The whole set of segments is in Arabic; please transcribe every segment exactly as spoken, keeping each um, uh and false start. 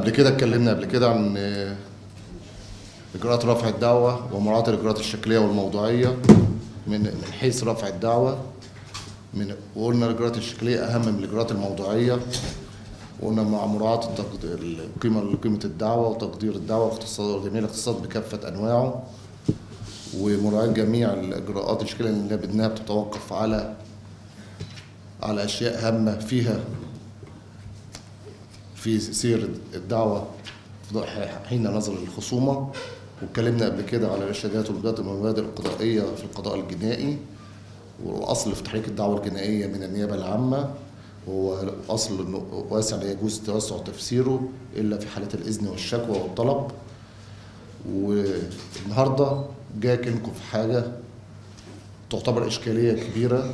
قبل كده اتكلمنا قبل كده عن إجراءات رفع الدعوة ومراعاة الإجراءات الشكلية والموضوعية من من حيث رفع الدعوة، من وقلنا الإجراءات الشكلية أهم من الإجراءات الموضوعية، وقلنا مع مراعاة القيمة قيمة الدعوة وتقدير الدعوة واقتصاد جميع الاقتصاد بكافة أنواعه، ومراعاة جميع الإجراءات الشكلية اللي بدناها بتتوقف على على أشياء هامة فيها في سير الدعوة حين نظر الخصومة. واتكلمنا قبل كده على الإرشادات والمبادئ القضائية في القضاء الجنائي، والأصل في تحريك الدعوة الجنائية من النيابة العامة، وهو أصل واسع لا يجوز توسع تفسيره إلا في حالة الإذن والشكوى والطلب. والنهارده جاي أكلمكم في حاجة تعتبر إشكالية كبيرة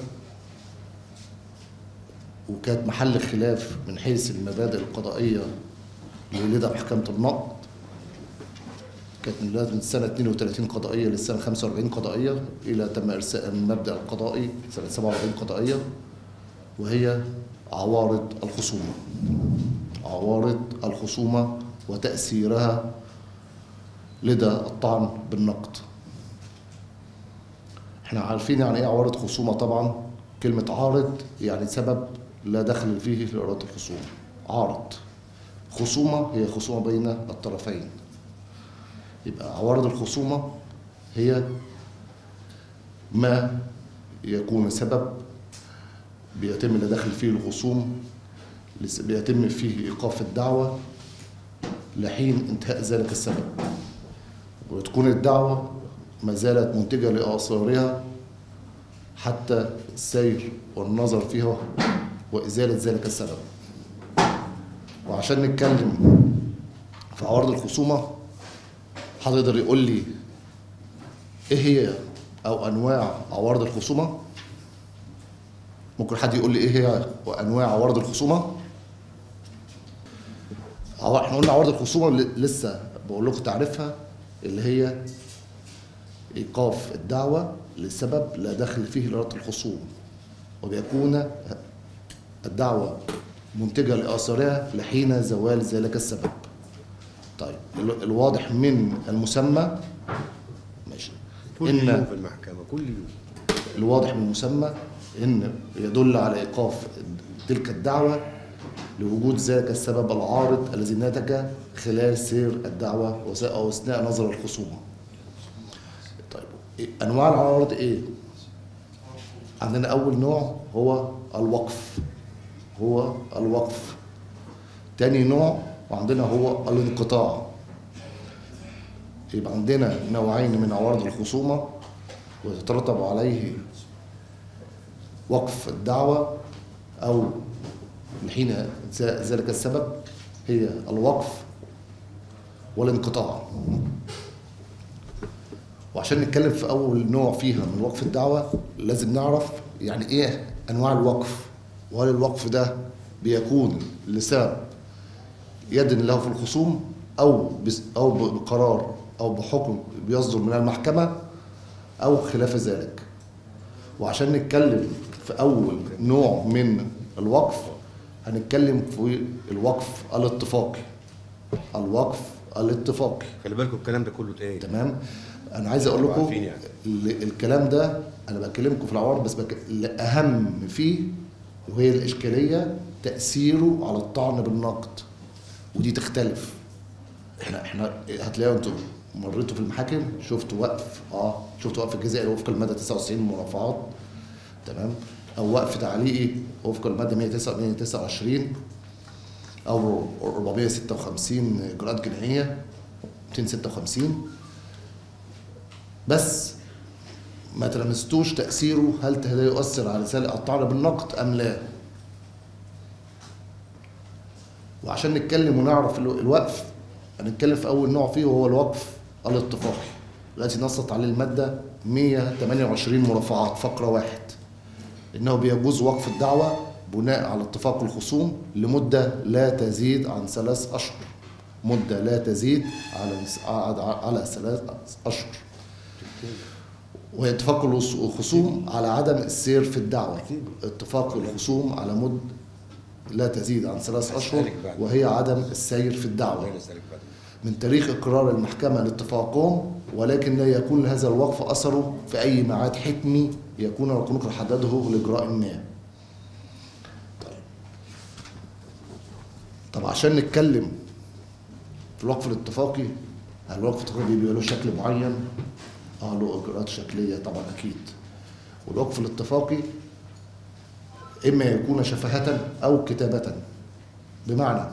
وكانت محل خلاف من حيث المبادئ القضائية اللي ولدها محكمة النقد. كانت من سنة اثنين وثلاثين قضائية للسنة خمسة وأربعين قضائية، إلى تم إرساء المبدأ القضائي سنة سبعة وأربعين قضائية، وهي عوارض الخصومة. عوارض الخصومة وتأثيرها لدى الطعن بالنقد. احنا عارفين يعني ايه عوارض خصومة. طبعا كلمة عارض يعني سبب لا دخل فيه في إرادة الخصوم. عارض خصومة هي خصومة بين الطرفين. يبقى عوارض الخصومة هي ما يكون سبب بيتم لا دخل فيه الخصوم، بيتم فيه إيقاف الدعوة لحين انتهاء ذلك السبب، وتكون الدعوة ما زالت منتجة لآثارها حتى السير والنظر فيها وإزالة ذلك السبب. وعشان نتكلم في عوارض الخصومة، حد يقدر يقول لي إيه هي أو أنواع عوارض الخصومة؟ ممكن حد يقول لي إيه هي وأنواع عوارض الخصومة؟ احنا قلنا عوارض الخصومة لسه بقول لكم تعريفها، اللي هي إيقاف الدعوة لسبب لا دخل فيه لإرادة الخصوم، وبيكون الدعوة منتجة لآثارها لحين زوال ذلك السبب. طيب الواضح من المسمى ماشي كل يوم في المحكمة كل يوم الواضح من المسمى إن يدل على إيقاف تلك الدعوة لوجود ذلك السبب العارض الذي نتج خلال سير الدعوة أو أثناء نظر الخصومة. طيب أنواع العوارض إيه؟ عندنا أول نوع هو الوقف. هو الوقف. تاني نوع وعندنا هو الانقطاع. يبقى عندنا نوعين من عوارض الخصومة ويترتب عليه وقف الدعوة أو حين ذلك السبب، هي الوقف والانقطاع. وعشان نتكلم في أول نوع فيها من وقف الدعوة لازم نعرف يعني إيه أنواع الوقف، وهل الوقف ده بيكون لسبب يدن له في الخصوم أو أو بقرار أو بحكم بيصدر من المحكمة أو خلاف ذلك. وعشان نتكلم في أول نوع من الوقف هنتكلم في الوقف الاتفاقي. الوقف الاتفاقي. خلي بالكم الكلام ده كله اتقال. تمام. انا عايز اقول لكم يعني. الكلام ده انا بكلمكم في العوارض، بس بك... الاهم فيه وهي الاشكاليه تاثيره على الطعن بالنقد، ودي تختلف. احنا احنا هتلاقوا انتوا مريتوا في المحاكم شفتوا وقف اه شفتوا وقف الجزائي وفق الماده تسعة وتسعين مرافعات، تمام، او وقف تعليقي وفق الماده مئة وتسعة وعشرين او أربعمئة وستة وخمسين اجراءات جنائيه مئتين وستة وخمسين، بس ما تلمستوش تاثيره. هل ده يؤثر على الطعن بالنقد ام لا؟ وعشان نتكلم ونعرف الوقف هنتكلم في اول نوع فيه وهو الوقف الاتفاقي الذي نصت عليه الماده مئة وثمانية وعشرين مرافعات فقره واحد، انه بيجوز وقف الدعوه بناء على اتفاق الخصوم لمده لا تزيد عن ثلاث اشهر. مده لا تزيد على على ثلاث اشهر. واتفاق الخصوم على عدم السير في الدعوه. اتفاق الخصوم على مد لا تزيد عن ثلاث أشهر، هسألك بعد. وهي عدم السير في الله الدعوة يسألك بعد. من تاريخ إقرار المحكمة لاتفاقهم، ولكن لا يكون لهذا الوقف أثره في أي ميعاد حتمي يكون القانون حدده لإجراء ما. طيب. طب عشان نتكلم في الوقف الاتفاقي، هل الوقف الاتفاقي بيبقى له شكل معين؟ اه له إجراءات شكلية طبعا أكيد. والوقف الاتفاقي إما يكون شفهة أو كتابة. بمعنى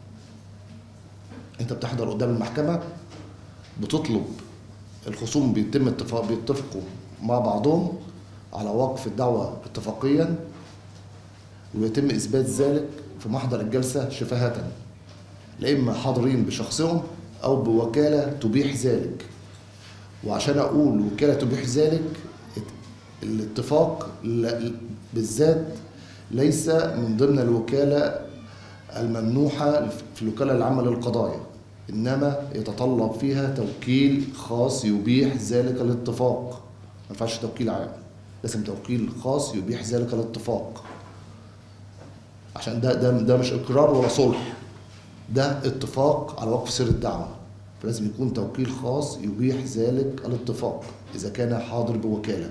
أنت بتحضر قدام المحكمة، بتطلب الخصوم، بيتم اتفاق بيتفقوا مع بعضهم على وقف الدعوة اتفاقيا، ويتم إثبات ذلك في محضر الجلسة شفهة، لا إما حاضرين بشخصهم أو بوكالة تبيح ذلك. وعشان أقول وكالة تبيح ذلك، الاتفاق بالذات ليس من ضمن الوكالة الممنوحة في الوكالة العامة للقضايا، إنما يتطلب فيها توكيل خاص يبيح ذلك الاتفاق. ما ينفعش توكيل عام، لازم توكيل خاص يبيح ذلك الاتفاق، عشان ده ده ده مش إقرار ولا صلح، ده اتفاق على وقف سر الدعوة، فلازم يكون توكيل خاص يبيح ذلك الاتفاق إذا كان حاضر بوكالة،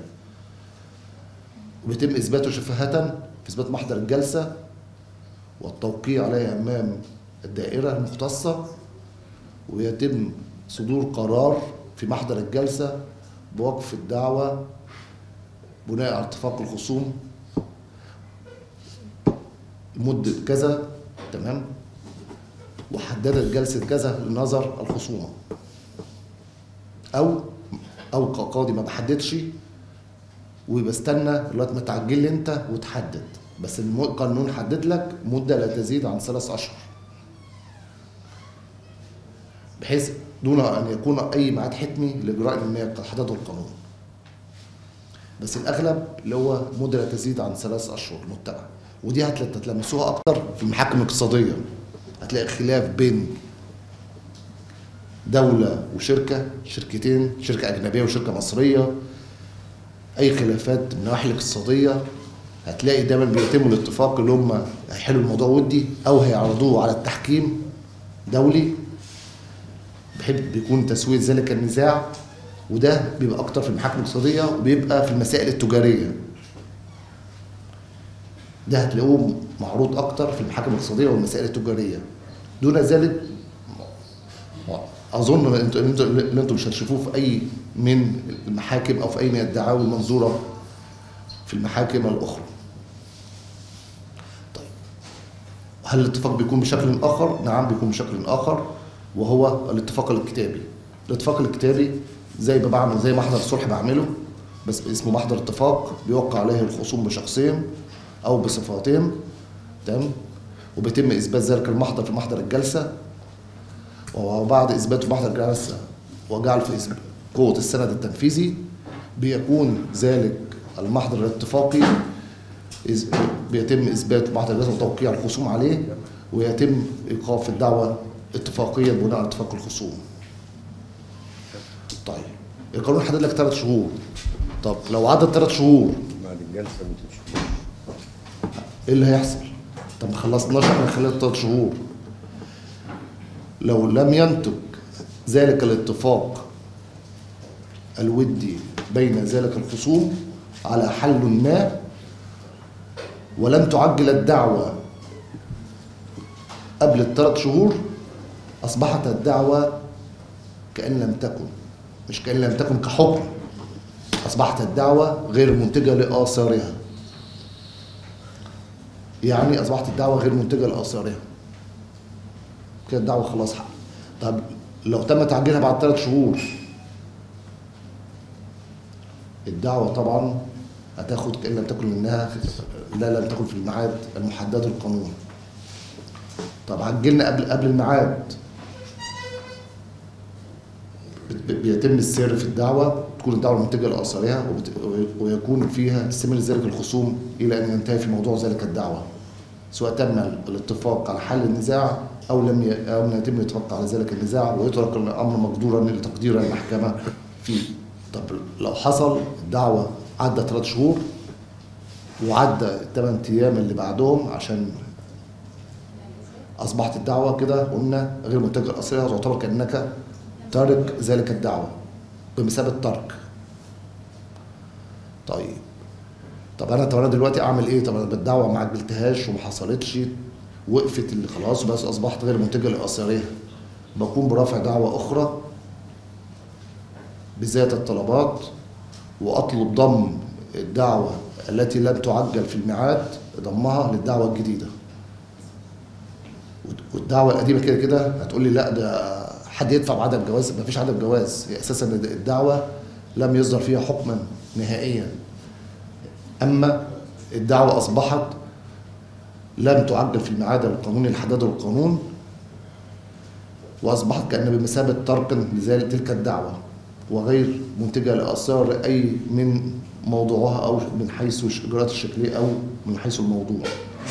وبيتم إثباته شفهة في إثبات محضر الجلسة والتوقيع عليها أمام الدائرة المختصة، ويتم صدور قرار في محضر الجلسة بوقف الدعوة بناء على اتفاق الخصوم لمدة كذا، تمام، وحددت جلسة كذا لنظر الخصومة. أو أو كقاضي ما بحددش وبستنى لغاية ما تعجل لي أنت وتحدد، بس القانون حدد لك مدة لا تزيد عن ثلاث أشهر، بحيث دون أن يكون أي ميعاد حتمي لإجراء ما قد حدده القانون. بس الأغلب اللي هو مدة لا تزيد عن ثلاث أشهر متبعة، ودي هتلمسوها أكتر في المحاكم الاقتصادية. هتلاقي خلاف بين دولة وشركة، شركتين، شركة أجنبية وشركة مصرية، أي خلافات من النواحي الاقتصادية هتلاقي دايما بيتم الاتفاق اللي هم هيحلوا الموضوع ودي أو هيعرضوه على التحكيم دولي، بحب بيكون تسوية ذلك النزاع. وده بيبقى أكتر في المحاكم الاقتصادية، وبيبقى في المسائل التجارية. ده هتلاقوه معروض أكتر في المحاكم الاقتصادية والمسائل التجارية. دون ذلك أظن إن أنتم اللي أنتم مش هتشوفوه في أي من المحاكم أو في أي من الدعاوى المنظورة في المحاكم الأخرى. طيب، هل الاتفاق بيكون بشكل آخر؟ نعم بيكون بشكل آخر، وهو الاتفاق الكتابي. الاتفاق الكتابي زي ما بعمل زي محضر الصلح بعمله، بس اسمه محضر اتفاق بيوقع عليه الخصوم بشخصين أو بصفاتين، تمام، وبيتم إثبات ذلك المحضر في محضر الجلسة، وبعد إثباته في محضر الجلسة وجعل في قوة السند التنفيذي بيكون ذلك المحضر الاتفاقي بيتم إثبات محضر الجلسة وتوقيع الخصوم عليه، ويتم إيقاف الدعوة اتفاقيا بناء على اتفاق الخصوم. طيب، القانون حدد لك ثلاث شهور. طب لو عدت ثلاث شهور بعد الجلسة ما تمشيش، ايه اللي هيحصل؟ طب ما خلصناش احنا خلال ثلاث شهور. لو لم ينتج ذلك الاتفاق الودي بين ذلك الخصوم على حل ما، ولم تعجل الدعوة قبل الثلاث شهور، أصبحت الدعوة كأن لم تكن، مش كأن لم تكن كحكم، أصبحت الدعوة غير منتجة لآثارها. يعني أصبحت الدعوة غير منتجة لآثارها، كده الدعوة خلاص حق. طب لو تم تعجيلها بعد ثلاث شهور، الدعوة طبعا هتاخد كأن لم تكن منها، لا لم تكن في الميعاد المحدد القانوني. طب عجلنا قبل قبل الميعاد، بيتم السير في الدعوة، تكون الدعوة منتجة لآثارها، ويكون فيها استمرار ذلك الخصوم إلى أن ينتهي في موضوع ذلك الدعوة، سواء تم الاتفاق على حل النزاع أو لم ي... أو لم يتم الاتفاق على ذلك النزاع، ويترك الأمر مقدورا لتقدير المحكمة فيه. طب لو حصل الدعوة عدى ثلاث شهور وعدى الثمان أيام اللي بعدهم عشان اصبحت الدعوه كده قلنا غير منتجه الاصليه، تعتبر كانك تارك ذلك الدعوه بمثابه ترك. طيب طب انا طب انا دلوقتي اعمل ايه؟ طب انا بالدعوه ما عجلتهاش وما حصلتش، وقفت اللي خلاص بس اصبحت غير منتجه للاثريه، بقوم برفع دعوه اخرى بذات الطلبات، واطلب ضم الدعوه التي لم تعجل في الميعاد ضمها للدعوه الجديده. والدعوه القديمه كده كده هتقول لي لا ده حد يدفع بعدم جواز، ما فيش عدم جواز، هي اساسا الدعوه لم يصدر فيها حكما نهائيا. اما الدعوه اصبحت لم تعجل في الميعاد القانوني اللي حدده القانون، واصبحت كأن بمثابه ترك لذلك تلك الدعوه وغير منتجه لاثار اي من موضوعها او من حيث الاجراءات الشكليه او من حيث الموضوع.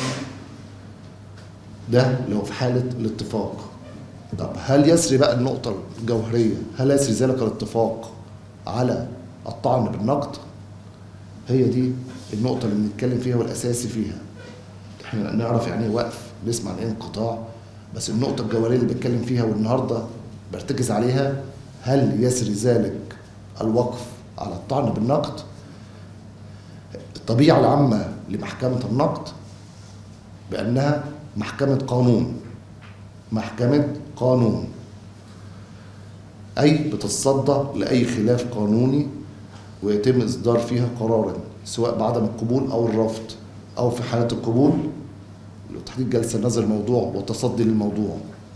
ده لو في حاله الاتفاق. طب هل يسري بقى النقطه الجوهريه، هل يسري ذلك الاتفاق على الطعن بالنقد؟ هي دي النقطه اللي بنتكلم فيها والاساسي فيها. احنا نعرف يعني ايه وقف، نسمع عن ايه انقطاع، بس النقطه الجوهريه اللي بتكلم فيها والنهارده برتكز عليها، هل يسري ذلك الوقف على الطعن بالنقد؟ الطبيعه العامه لمحكمه النقد بانها محكمه قانون، محكمه قانون، اي بتتصدى لاي خلاف قانوني ويتم اصدار فيها قرارا سواء بعدم القبول او الرفض، او في حاله القبول تحديد جلسه نظر الموضوع والتصدي للموضوع.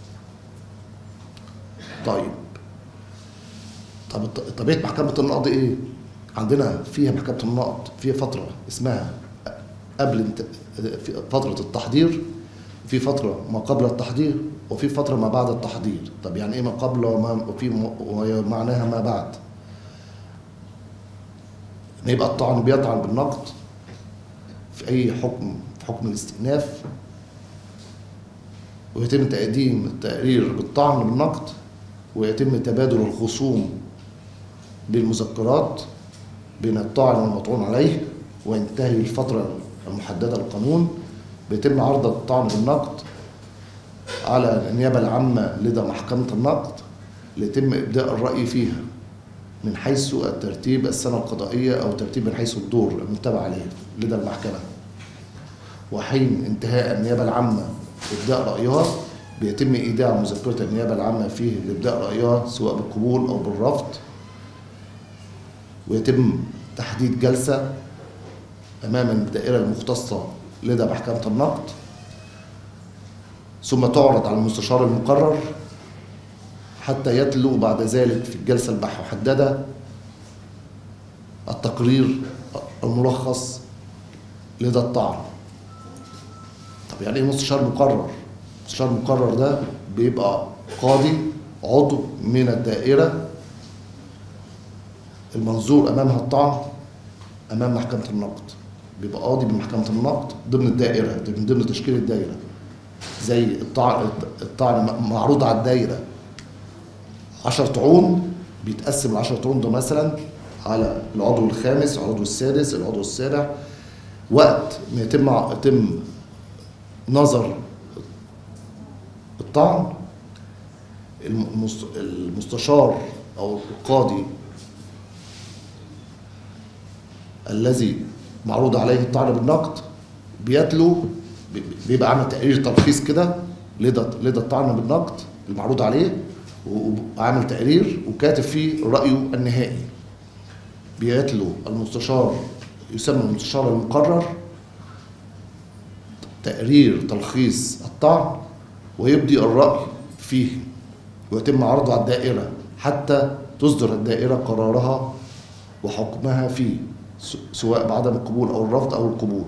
طيب طب طبيعه محكمه النقد ايه؟ عندنا فيها محكمه النقد فيها فتره اسمها قبل انت... في فتره التحضير، في فتره ما قبل التحضير، وفي فتره ما بعد التحضير. طب يعني ايه ما قبل وما وفي معناها ما بعد؟ يبقى الطعن بيطعن بالنقد في اي حكم، في حكم الاستئناف، ويتم تقديم التقرير بالطعن بالنقد، ويتم تبادل الخصوم بالمذكرات بين الطاعن والمطعون عليه، وينتهي الفترة المحددة للقانون بيتم عرض الطعن بالنقد على النيابة العامة لدى محكمة النقد ليتم إبداء الرأي فيها من حيث الترتيب السنة القضائية أو ترتيب من حيث الدور المتبع عليه لدى المحكمة. وحين انتهاء النيابة العامة إبداء رأيها بيتم إيداع مذكرة النيابة العامة فيه لإبداء رأيها سواء بالقبول أو بالرفض، ويتم تحديد جلسة أمام الدائرة المختصة لدى محكمة النقد، ثم تعرض على المستشار المقرر حتى يتلو بعد ذلك في الجلسة المحددة التقرير الملخص لدى الطعن. طب يعني ايه مستشار مقرر؟ مستشار مقرر ده بيبقى قاضي عضو من الدائرة المنظور أمامها الطعن أمام محكمة النقد، بيبقى قاضي بمحكمة النقد ضمن الدائرة، من ضمن تشكيل الدائرة. زي الطعن الطعن معروض على الدائرة عشر طعون، بيتقسم ال عشر طعون ده مثلا على العضو الخامس، العضو السادس، العضو السابع. وقت ما يتم يتم نظر الطعن، المستشار او القاضي الذي معروض عليه الطعن بالنقد بيتلو، بيبقى عامل تقرير تلخيص كده لدى لدى الطعن بالنقد المعروض عليه، وعامل تقرير وكاتب فيه رأيه النهائي. بيتلو المستشار، يسمى المستشار المقرر، تقرير تلخيص الطعن ويبدي الرأي فيه، ويتم عرضه على الدائرة حتى تصدر الدائرة قرارها وحكمها فيه سواء بعدم القبول أو الرفض أو القبول.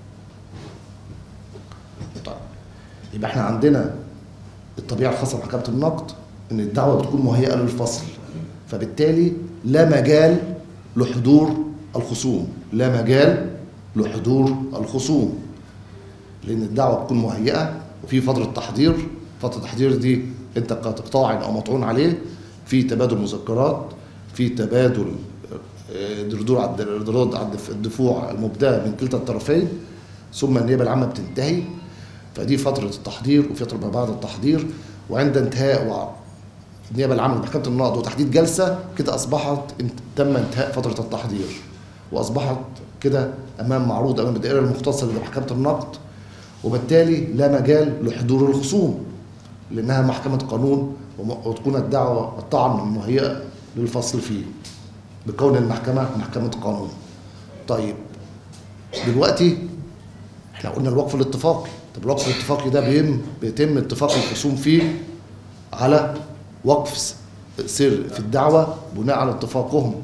طيب يبقى احنا عندنا الطبيعة الخاصة بمحكمة النقد إن الدعوة بتكون مهيئة للفصل، فبالتالي لا مجال لحضور الخصوم، لا مجال لحضور الخصوم، لأن الدعوة بتكون مهيئة وفي فترة تحضير. فترة التحضير دي أنت كطاعن أو مطعون عليه، في تبادل مذكرات، في تبادل ردود على الدفوع المبدأة من كلتا الطرفين، ثم النيابة العامة بتنتهي فدي فترة التحضير وفترة ما بعد التحضير، وعند انتهاء النيابة العامة لمحكمة النقض وتحديد جلسة كده أصبحت تم انتهاء فترة التحضير، وأصبحت كده أمام معروض أمام الدائرة المختصة لمحكمة النقض، وبالتالي لا مجال لحضور الخصوم لأنها محكمة قانون وتكون الدعوة الطعن مهيئة للفصل فيه بكون المحكمة محكمة قانون. طيب دلوقتي احنا قلنا الوقف الاتفاقي، طب الوقف الاتفاقي ده بيتم بيتم اتفاق الخصوم فيه على وقف سر في الدعوة بناء على اتفاقهم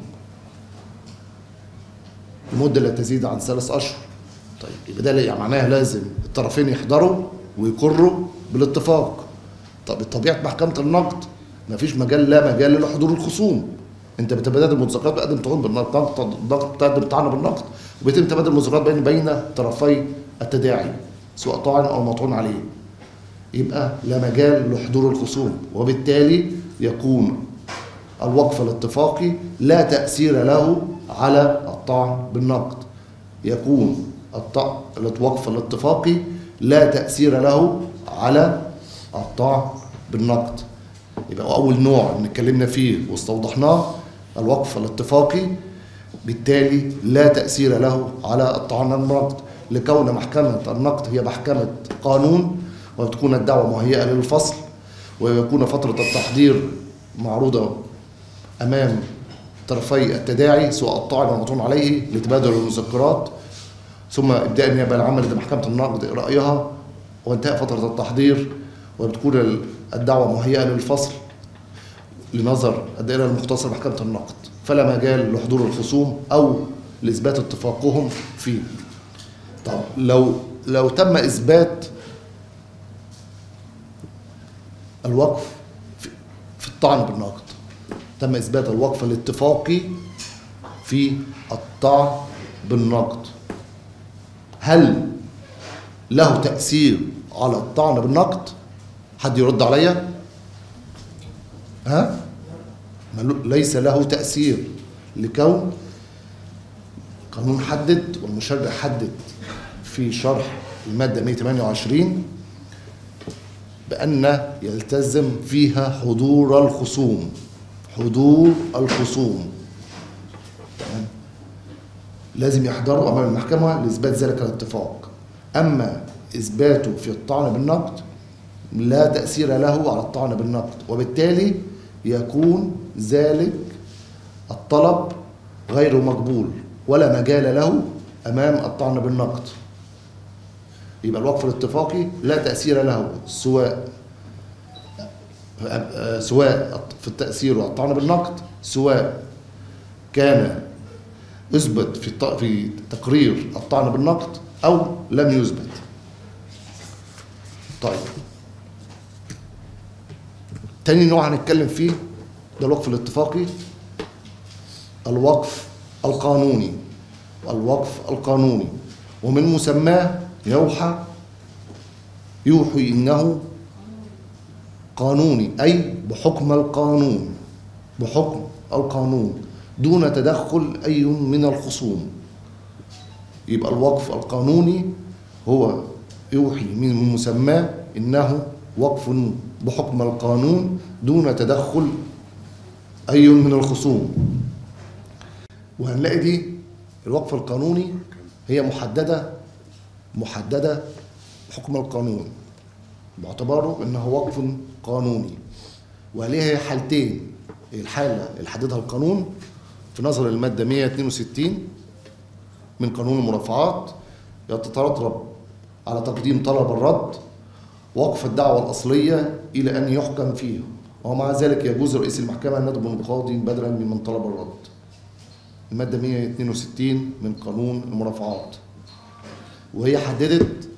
لمدة لا تزيد عن ثلاث أشهر. طيب يبقى ده يعني معناها لازم الطرفين يحضروا ويقروا بالاتفاق. طب بطبيعة محكمة النقض مفيش مجال، لا مجال لحضور الخصوم. انت بتبادل المذكرات، بتقدم طعون بالنقد، بتقدم طعن بالنقد، وبيتم تبادل المذكرات بين بين طرفي التداعي سواء طاعن او مطعون عليه. يبقى لا مجال لحضور الخصوم، وبالتالي يكون الوقف الاتفاقي لا تأثير له على الطعن بالنقد. يكون الوقف الاتفاقي لا تأثير له على الطعن بالنقد. يبقى أول نوع اللي اتكلمنا فيه واستوضحناه الوقف الاتفاقي، بالتالي لا تأثير له على الطعن بالنقد، لكون محكمة النقد هي محكمة قانون وتكون الدعوة مهيئة للفصل، ويكون فترة التحضير معروضة أمام طرفي التداعي سواء الطاعن والمطعون عليه لتبادل المذكرات، ثم إبداء النيابة العامة لمحكمة النقد رأيها، وانتهاء فترة التحضير، وبتكون الدعوة مهيئة للفصل لنظر الدائرة المختصة بمحكمة النقد، فلا مجال لحضور الخصوم أو لإثبات اتفاقهم فيه. طب لو لو تم إثبات الوقف في الطعن بالنقد، تم إثبات الوقف الاتفاقي في الطعن بالنقد، هل له تأثير على الطعن بالنقد؟ حد يرد عليا؟ ها؟ ليس له تأثير، لكون قانون حدد والمشرع حدد في شرح المادة مئة وثمانية وعشرين بأن يلتزم فيها حضور الخصوم، حضور الخصوم تمام، لازم يحضروا أمام المحكمة لإثبات ذلك الاتفاق. أما إثباته في الطعن بالنقد لا تأثير له على الطعن بالنقد، وبالتالي يكون ذلك الطلب غير مقبول ولا مجال له أمام الطعن بالنقد. يبقى الوقف الاتفاقي لا تأثير له سواء سواء في التأثير والطعن بالنقد، سواء كان يثبت في في تقرير الطعن بالنقد أو لم يثبت. طيب تاني نوع هنتكلم فيه ده الوقف الاتفاقي، الوقف القانوني. الوقف القانوني ومن مسماه يوحى يوحي إنه قانوني، أي بحكم القانون، بحكم القانون دون تدخل أي من الخصوم. يبقى الوقف القانوني هو يوحي من مسماه إنه وقف بحكم القانون دون تدخل أي من الخصوم. وهنلاقي دي الوقف القانوني هي محددة محددة بحكم القانون باعتباره إنه وقف قانوني، وليها حالتين. الحالة اللي حددها القانون في نظر المادة مئة واثنين وستين من قانون المرافعات يتطلب على تقديم طلب الرد وقف الدعوة الأصلية إلى أن يحكم فيه، ومع ذلك يجوز رئيس المحكمة أن يطلب من القاضي بدلا من من طلب الرد. المادة مئة واثنين وستين من قانون المرافعات، وهي حددت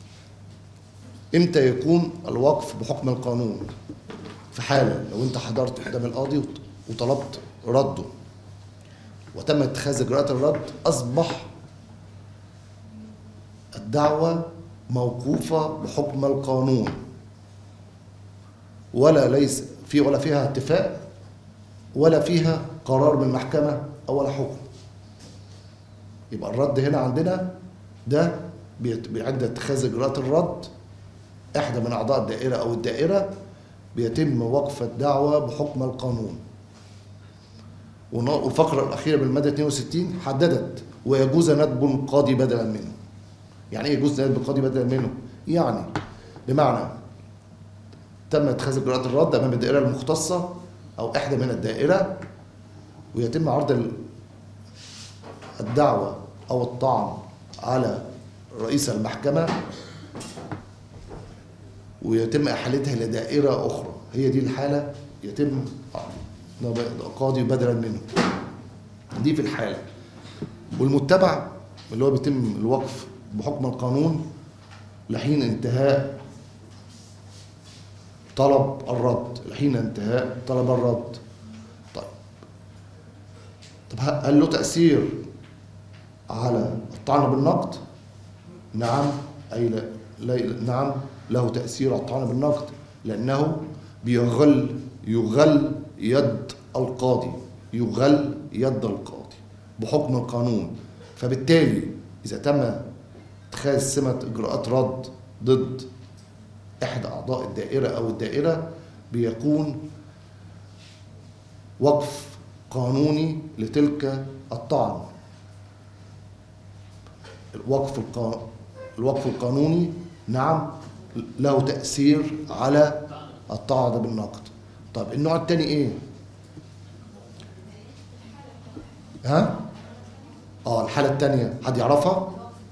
إمتى يكون الوقف بحكم القانون. في حالة لو أنت حضرت قدام القاضي وطلبت رده وتم اتخاذ إجراءات الرد، أصبح الدعوة موقوفة بحكم القانون، ولا ليس في ولا فيها اتفاق ولا فيها قرار من المحكمة أو ولا حكم. يبقى الرد هنا عندنا ده عند اتخاذ إجراءات الرد إحدى من أعضاء الدائرة أو الدائرة بيتم وقف الدعوة بحكم القانون. والفقرة الأخيرة بالمادة اثنين وستين حددت ويجوز ندب القاضي بدلا منه. يعني إيه يجوز ندب القاضي بدلا منه؟ يعني بمعنى تم اتخاذ إجراءات الرد أمام الدائرة المختصة أو إحدى من الدائرة، ويتم عرض الدعوة أو الطعن على رئيس المحكمة، ويتم إحالتها إلى دائرة أخرى. هي دي الحالة يتم قاضي بدلا منه. دي في الحالة. والمتبع اللي هو بيتم الوقف بحكم القانون لحين انتهاء طلب الرد، لحين انتهاء طلب الرد. طيب طب هل له تأثير على الطعن بالنقد؟ نعم، أي لا, لا نعم له تأثير على الطعن بالنقد، لأنه بيغل يغل يد القاضي، يغل يد القاضي بحكم القانون. فبالتالي إذا تم اتخاذ سمة إجراءات رد ضد إحدى أعضاء الدائرة أو الدائرة، بيكون وقف قانوني لتلك الطعن. الوقف القانوني الوقف القانوني نعم له تأثير على الطعن بالنقد. طيب النوع الثاني ايه؟ ها؟ اه الحالة الثانية حد يعرفها؟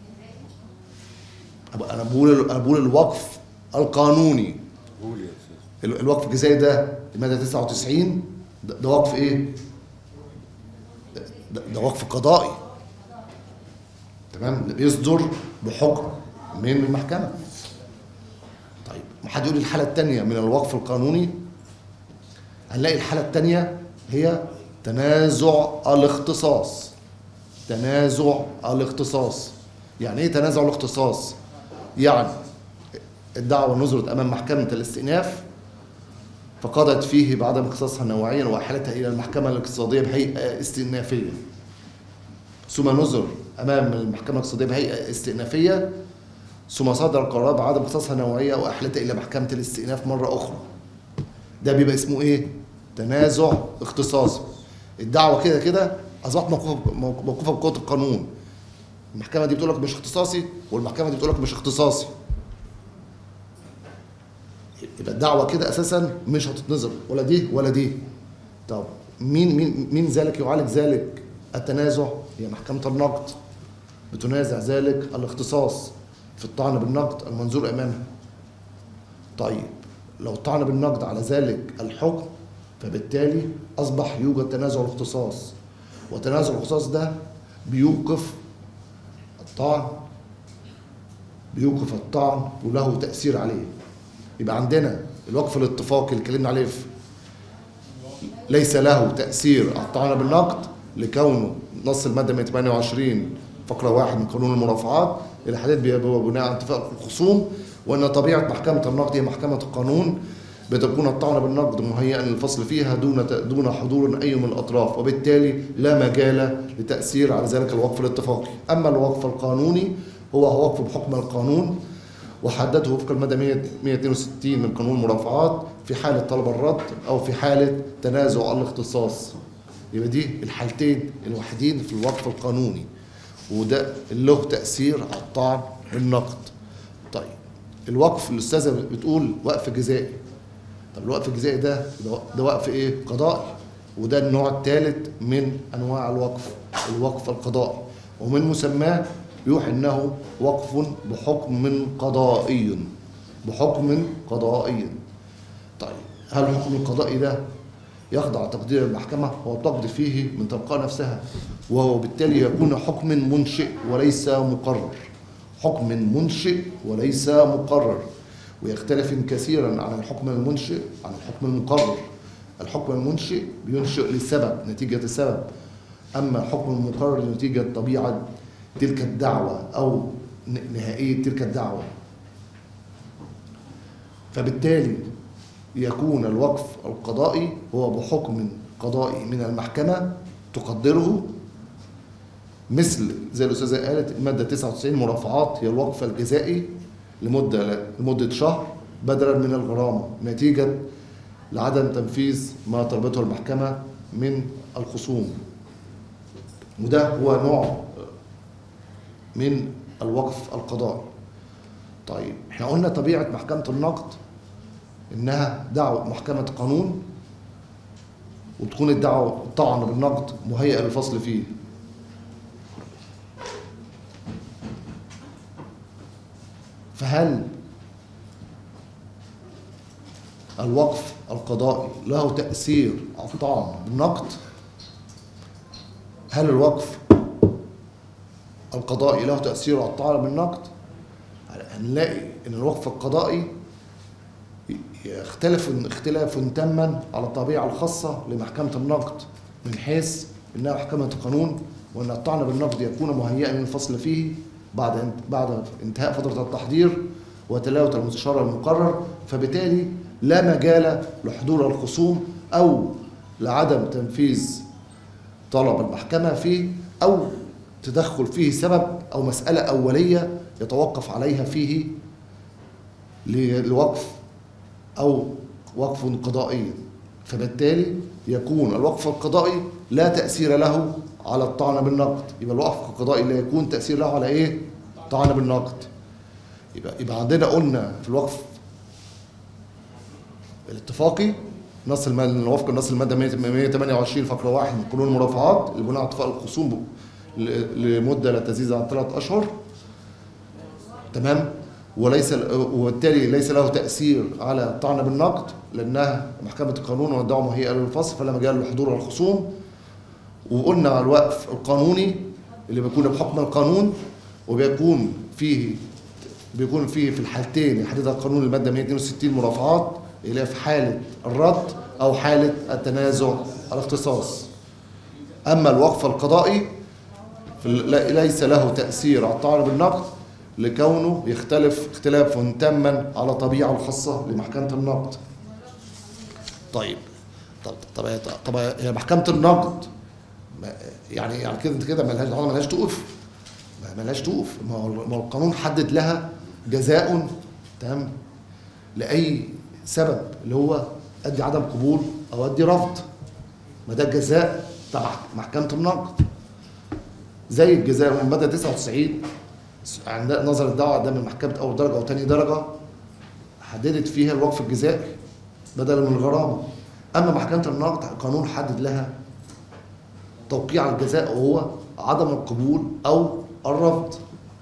انا بقول انا بقول الوقف القانوني. قول يا استاذ. الوقف الجزائي ده المادة تسعة وتسعين ده, ده وقف ايه؟ ده, ده وقف قضائي. تمام؟ بيصدر بحكم من المحكمة. طيب ما حد يقول الحالة الثانية من الوقف القانوني؟ هنلاقي الحالة الثانية هي تنازع الاختصاص. تنازع الاختصاص. يعني ايه تنازع الاختصاص؟ يعني الدعوة نظرت أمام محكمة الاستئناف فقضت فيه بعدم اختصاصها نوعيا وأحالتها إلى المحكمة الاقتصادية بهيئة استئنافية، ثم نظر أمام المحكمة الاقتصادية بهيئة استئنافية، ثم صدر قرار بعدم اختصاصها نوعية وأحالتها إلى محكمة الاستئناف مرة أخرى. ده بيبقى اسمه إيه؟ تنازع اختصاصي. الدعوة كده كده أصبحت موقوفة بقوة القانون. المحكمة دي بتقول لك مش اختصاصي والمحكمة دي بتقول لك مش اختصاصي. يبقى الدعوة كده أساسا مش هتتنظر ولا دي ولا دي. طب مين مين مين ذلك يعالج ذلك التنازع؟ هي محكمة النقد بتنازع ذلك الاختصاص في الطعن بالنقد المنظور أمامها. طيب لو الطعن بالنقد على ذلك الحكم فبالتالي أصبح يوجد تنازع الاختصاص، وتنازع الاختصاص ده بيوقف الطعن بيوقف الطعن وله تأثير عليه. يبقى عندنا الوقف الاتفاقي اللي اتكلمنا عليه ليس له تأثير على الطعن بالنقد لكونه نص المادة مئة وثمانية وعشرين فقرة واحد من قانون المرافعات اللي حدد بناء على اتفاق الخصوم، وأن طبيعة محكمة النقد هي محكمة القانون بتكون الطعن بالنقد مهيئا للفصل فيها دون دون حضور أي من الأطراف، وبالتالي لا مجال لتأثير على ذلك الوقف الاتفاقي. أما الوقف القانوني هو وقف بحكم القانون وحدده وفق المادة مئة واثنين وستين من قانون المرافعات في حالة طلب الرد أو في حالة تنازع الاختصاص. يبقى دي الحالتين الوحيدين في الوقف القانوني، وده اللي له تأثير على الطعن بالنقد. طيب الوقف الأستاذة بتقول وقف جزائي. طب الوقف الجزائي ده ده وقف إيه؟ قضائي، وده النوع الثالث من أنواع الوقف، الوقف القضائي، ومن مسماه يوحي أنه وقف بحكم قضائي. بحكم قضائي. طيب هل الحكم القضائي ده يخضع تقدير المحكمة؟ هو تقضي فيه من تلقاء نفسها، وهو بالتالي يكون حكم منشئ وليس مقرر. حكم منشئ وليس مقرر، ويختلف كثيرا عن الحكم المنشئ عن الحكم المقرر. الحكم المنشئ بينشئ لسبب نتيجة السبب، أما الحكم المقرر نتيجة طبيعة تلك الدعوة أو نهائية تلك الدعوة. فبالتالي يكون الوقف القضائي هو بحكم قضائي من المحكمة تقدره، مثل زي الأستاذة قالت المادة تسعة وتسعين مرافعات هي الوقف الجزائي لمدة لمدة شهر بدلا من الغرامة نتيجة لعدم تنفيذ ما طلبته المحكمة من الخصوم. وده هو نوع من الوقف القضائي. طيب احنا قلنا طبيعة محكمة النقد إنها دعوة محكمة قانون، وتكون الدعوة الطعن بالنقد مهيئة للفصل فيه. فهل الوقف القضائي له تأثير على الطعن بالنقد؟ هل الوقف القضائي له تأثير على الطعن بالنقد؟ هنلاقي إن الوقف القضائي يختلف اختلافا تاما على الطبيعة الخاصة لمحكمة النقد، من حيث إنها محكمة قانون، وأن الطعن بالنقد يكون مهيئا للفصل فيه بعد بعد انتهاء فترة التحضير وتلاوة المستشار المقرر، فبالتالي لا مجال لحضور الخصوم أو لعدم تنفيذ طلب المحكمة فيه، أو تدخل فيه سبب أو مسألة أولية يتوقف عليها فيه لوقف أو وقف قضائي. فبالتالي يكون الوقف القضائي لا تأثير له على الطعن بالنقد. يبقى الوقف القضائي لا يكون تأثير له على إيه؟ طعن بالنقد. يبقى يبقى عندنا قلنا في الوقف الاتفاقي نص المادة وفق النص المادة مئة وثمانية وعشرين فقرة واحد من قانون المرافعات اللي بناء على اتفاق الخصوم لمدة لا تزيد عن ثلاث أشهر. تمام؟ وليس وبالتالي ليس له تأثير على الطعن بالنقد، لأنها محكمة القانون والدعوة مهيئة للفصل فلا مجال لحضور الخصوم. وقلنا على الوقف القانوني اللي بيكون بحكم القانون، وبيكون فيه بيكون فيه في الحالتين يحددها القانون المادة مئة واثنين وستين مرافعات، اللي هي في حالة الرد أو حالة التنازع الاختصاص. أما الوقف القضائي ليس له تأثير على الطعن بالنقد، لكونه يختلف اختلافا تاما على طبيعة الخاصة لمحكمة النقد. طيب طب طب طب هي محكمة النقد يعني يعني كده انت كده مالهاش مالهاش توقف مالهاش توقف ما هو القانون حدد لها جزاء تمام لأي سبب، اللي هو أدي عدم قبول أو أدي رفض. ما ده الجزاء تبع محكمة النقد. زي الجزاء من المادة تسعة وتسعين عند نظر الدعوة ده من محكمة أول درجة أو ثاني درجة حددت فيها الوقف الجزائي بدلا من الغرامة. أما محكمة النقد القانون حدد لها توقيع الجزاء وهو عدم القبول أو الرفض.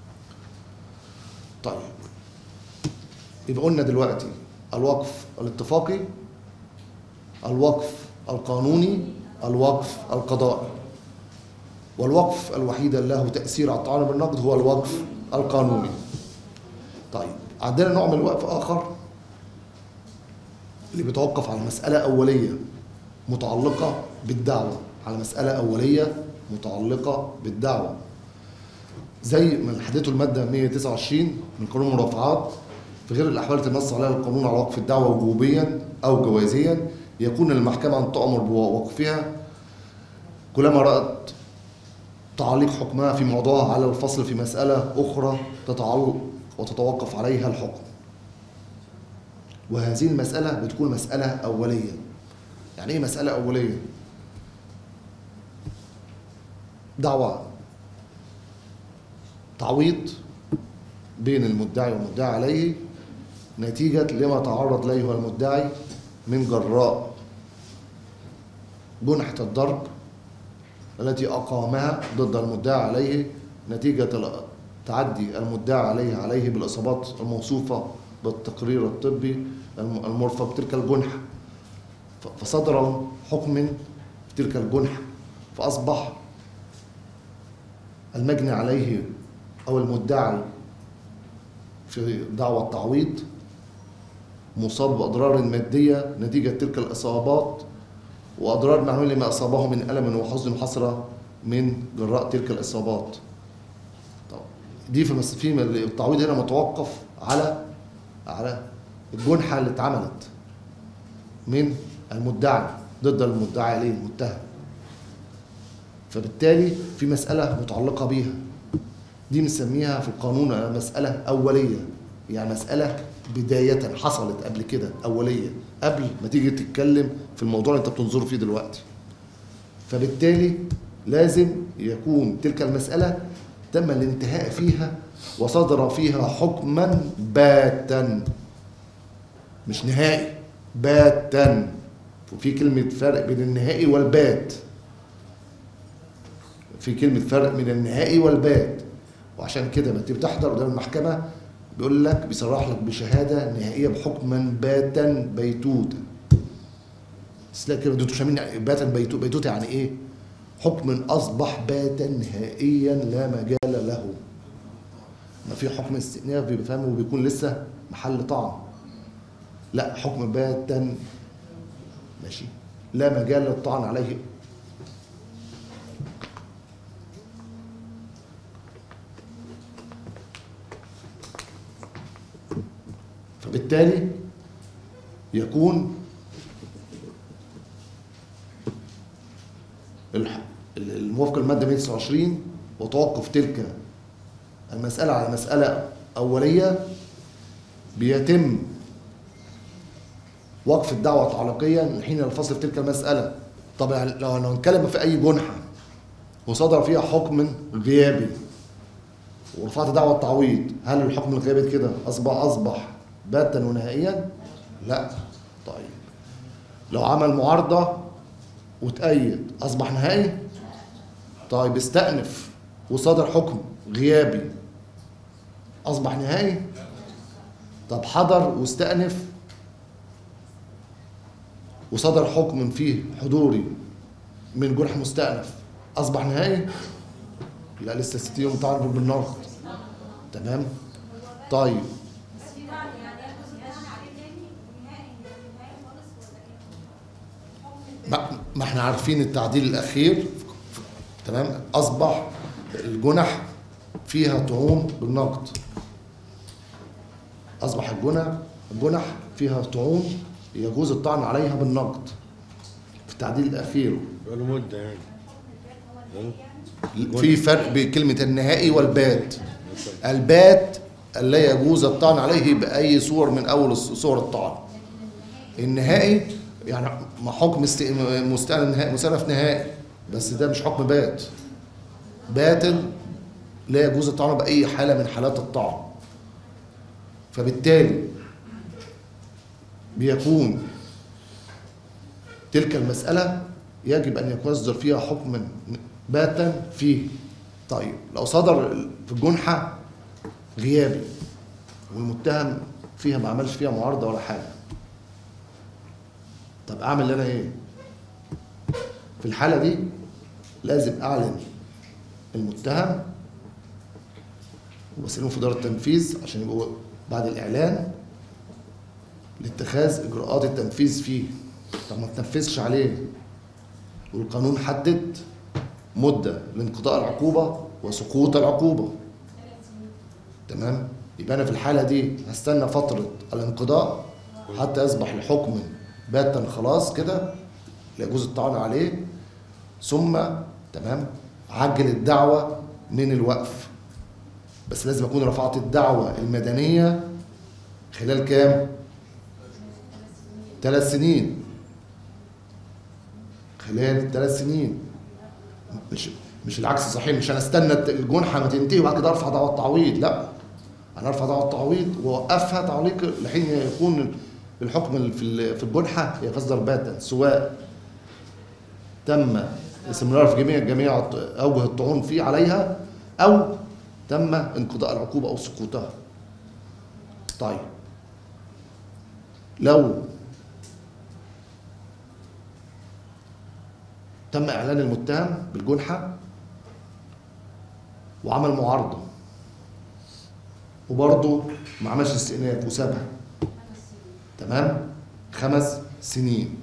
طيب يبقى قلنا دلوقتي الوقف الاتفاقي، الوقف القانوني، الوقف القضائي. والوقف الوحيد اللي له تأثير على الطعن بالنقد هو الوقف القانوني. طيب عندنا نوع من الوقف آخر اللي بيتوقف على مسألة أولية متعلقة بالدعوة، على مسألة أولية متعلقة بالدعوة، زي ما حددته المادة مئة وتسعة وعشرين من قانون المرافعات. في غير الأحوال التي نص عليها القانون على وقف الدعوة وجوبيا أو جوازيا، يكون المحكمة أن تأمر بوقفها كلما رأت تعليق حكمها في موضوعها على الفصل في مسألة أخرى تتعلق وتتوقف عليها الحكم. وهذه المسألة بتكون مسألة أولية. يعني إيه مسألة أولية؟ دعوة تعويض بين المدعي والمدعي عليه نتيجة لما تعرض له المدعي من جراء جنحة الضرب التي أقامها ضد المدعي عليه نتيجة تعدي المدعي عليه عليه بالإصابات الموصوفة بالتقرير الطبي المرفق بتلك الجنحة، فصدر حكم في تلك الجنحة، فأصبح المجني عليه أو المدعي في دعوى التعويض مصاب بأضرار مادية نتيجة تلك الإصابات، وأضرار معنوية لما أصابه من ألم وحزن وحسرة من جراء تلك الإصابات. طب دي في في التعويض هنا متوقف على على الجنحة اللي اتعملت من المدعي ضد المدعي عليه المتهم، فبالتالي في مسألة متعلقة بيها، دي بنسميها في القانون مسألة أولية، يعني مسألة بداية حصلت قبل كده أولية قبل ما تيجي تتكلم في الموضوع اللي أنت بتنظر فيه دلوقتي. فبالتالي لازم يكون تلك المسألة تم الانتهاء فيها وصدر فيها حكما باتا، مش نهائي، باتا. وفي كلمة فرق بين النهائي والبات، في كلمة فرق بين النهائي والبات. وعشان كده ما تيجي تحضر قدام المحكمة بيقول لك بيصرح لك بشهادة نهائية بحكما باتا بيتوتا. تلاقي كده انتوا فاهمين باتا بيتوتا؟ بيتوتا يعني ايه؟ حكم اصبح باتا نهائيا لا مجال له. ما في حكم استئناف بيبقى فاهمه وبيكون لسه محل طعن. لا، حكم باتا ماشي لا مجال للطعن عليه. فبالتالي يكون الموافقة المادة مئة وتسعة وعشرين وتوقف تلك المسألة على مسألة أولية بيتم وقف الدعوة تعليقيا حين الفصل في تلك المسألة. طبعا لو هنتكلم في أي جنحة وصدر فيها حكم غيابي ورفعت دعوة تعويض، هل الحكم الغيابي كده أصبح أصبح باتا ونهائيا؟ لا. طيب لو عمل معارضة وتأيد أصبح نهائي؟ طيب استأنف وصدر حكم غيابي أصبح نهائي؟ طب حضر واستأنف وصدر حكم فيه حضوري من جرح مستأنف أصبح نهائي؟ لا، لسه ستين يوم تعرض بالنقد. تمام؟ طيب ما احنا عارفين التعديل الأخير. تمام؟ أصبح الجنح فيها طعون بالنقد. أصبح الجنح الجنح فيها طعون يجوز الطعن عليها بالنقد في التعديل الأخير. بقاله مدة يعني. في فرق بين كلمة النهائي والبات. البات لا يجوز الطعن عليه بأي صور من أول صور الطعن. النهائي يعني ما حكم مستأنف نهائي، بس ده مش حكم بات. باطل لا يجوز الطعن بأي حالة من حالات الطعن. فبالتالي بيكون تلك المسألة يجب أن يصدر فيها حكما باتا فيه. طيب لو صدر في الجنحة غيابي والمتهم فيها ما عملش فيها معارضة ولا حاجة، طب أعمل أنا إيه؟ في الحالة دي لازم أعلن المتهم وبسلمه في دار التنفيذ عشان يبقوا بعد الإعلان لاتخاذ إجراءات التنفيذ فيه. طب ما تنفذش عليه والقانون حدد مدة لانقضاء العقوبة وسقوط العقوبة. تمام؟ يبقى أنا في الحالة دي هستنى فترة الانقضاء حتى يصبح الحكم باتا خلاص كده لا يجوز الطعن عليه، ثم تمام عجل الدعوة من الوقف. بس لازم أكون رفعت الدعوة المدنية خلال كام؟ ثلاث سنين. خلال ثلاث سنين، مش مش العكس صحيح. مش انا استنى الجنحه ما تنتهي وبعد كده ارفع دعوه تعويض. لا، انا ارفع دعوه تعويض واوقفها تعليق لحين يكون الحكم في في الجنحه يصدر باتا، سواء تم الاستمرار في جميع جميع اوجه الطعون فيه عليها او تم انقضاء العقوبه او سقوطها. طيب لو تم اعلان المتهم بالجنحه وعمل معارضه وبرضه ما عملش استئناف وسابها، تمام، خمس سنين.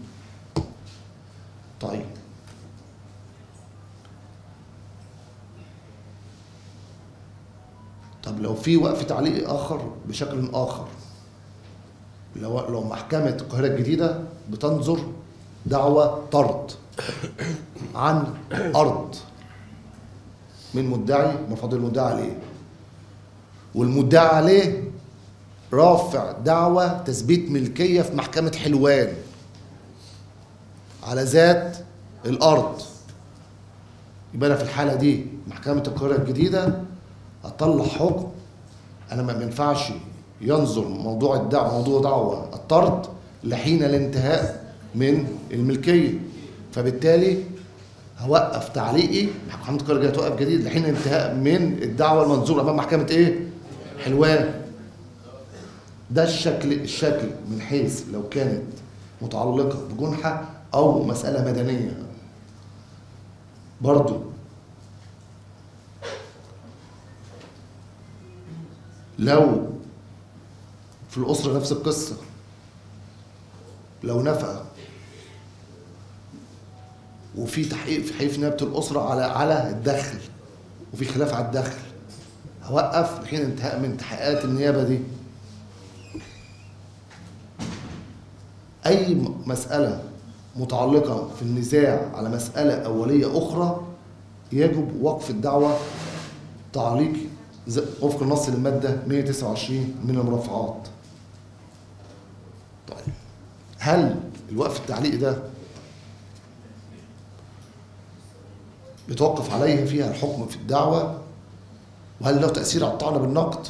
طيب طب لو في وقف تعليقي اخر بشكل اخر، لو لو محكمه القاهره الجديده بتنظر دعوى طرد عن ارض من مدعي مرفوض المدعي عليه، والمدعي عليه رافع دعوى تثبيت ملكية في محكمة حلوان على ذات الأرض، يبقى أنا في الحالة دي محكمة القاهرة الجديدة أطلع حكم أنا ما ينفعش ينظر موضوع الدعوة موضوع دعوة الطرد لحين الانتهاء من الملكية، فبالتالي هوقف تعليقي محكمة القاهرة الجديدة توقف جديد لحين الانتهاء من الدعوة المنظورة أمام محكمة إيه؟ حلوان. ده الشكل الشكل من حيث لو كانت متعلقة بجنحة أو مسألة مدنية. برضو لو في الأسرة نفس القصة، لو نفقة وفي تحقيق في حيث نيابة الأسرة على على الدخل وفي خلاف على الدخل، هوقف لحين انتهاء من تحقيقات النيابة دي. أي مسألة متعلقة في النزاع على مسألة أولية أخرى يجب وقف الدعوة تعليقي وفق النص للمادة مئة وتسعة وعشرين من المرافعات. طيب هل الوقف التعليقي ده بيتوقف عليه فيها الحكم في الدعوة؟ وهل له تأثير على الطعن بالنقد؟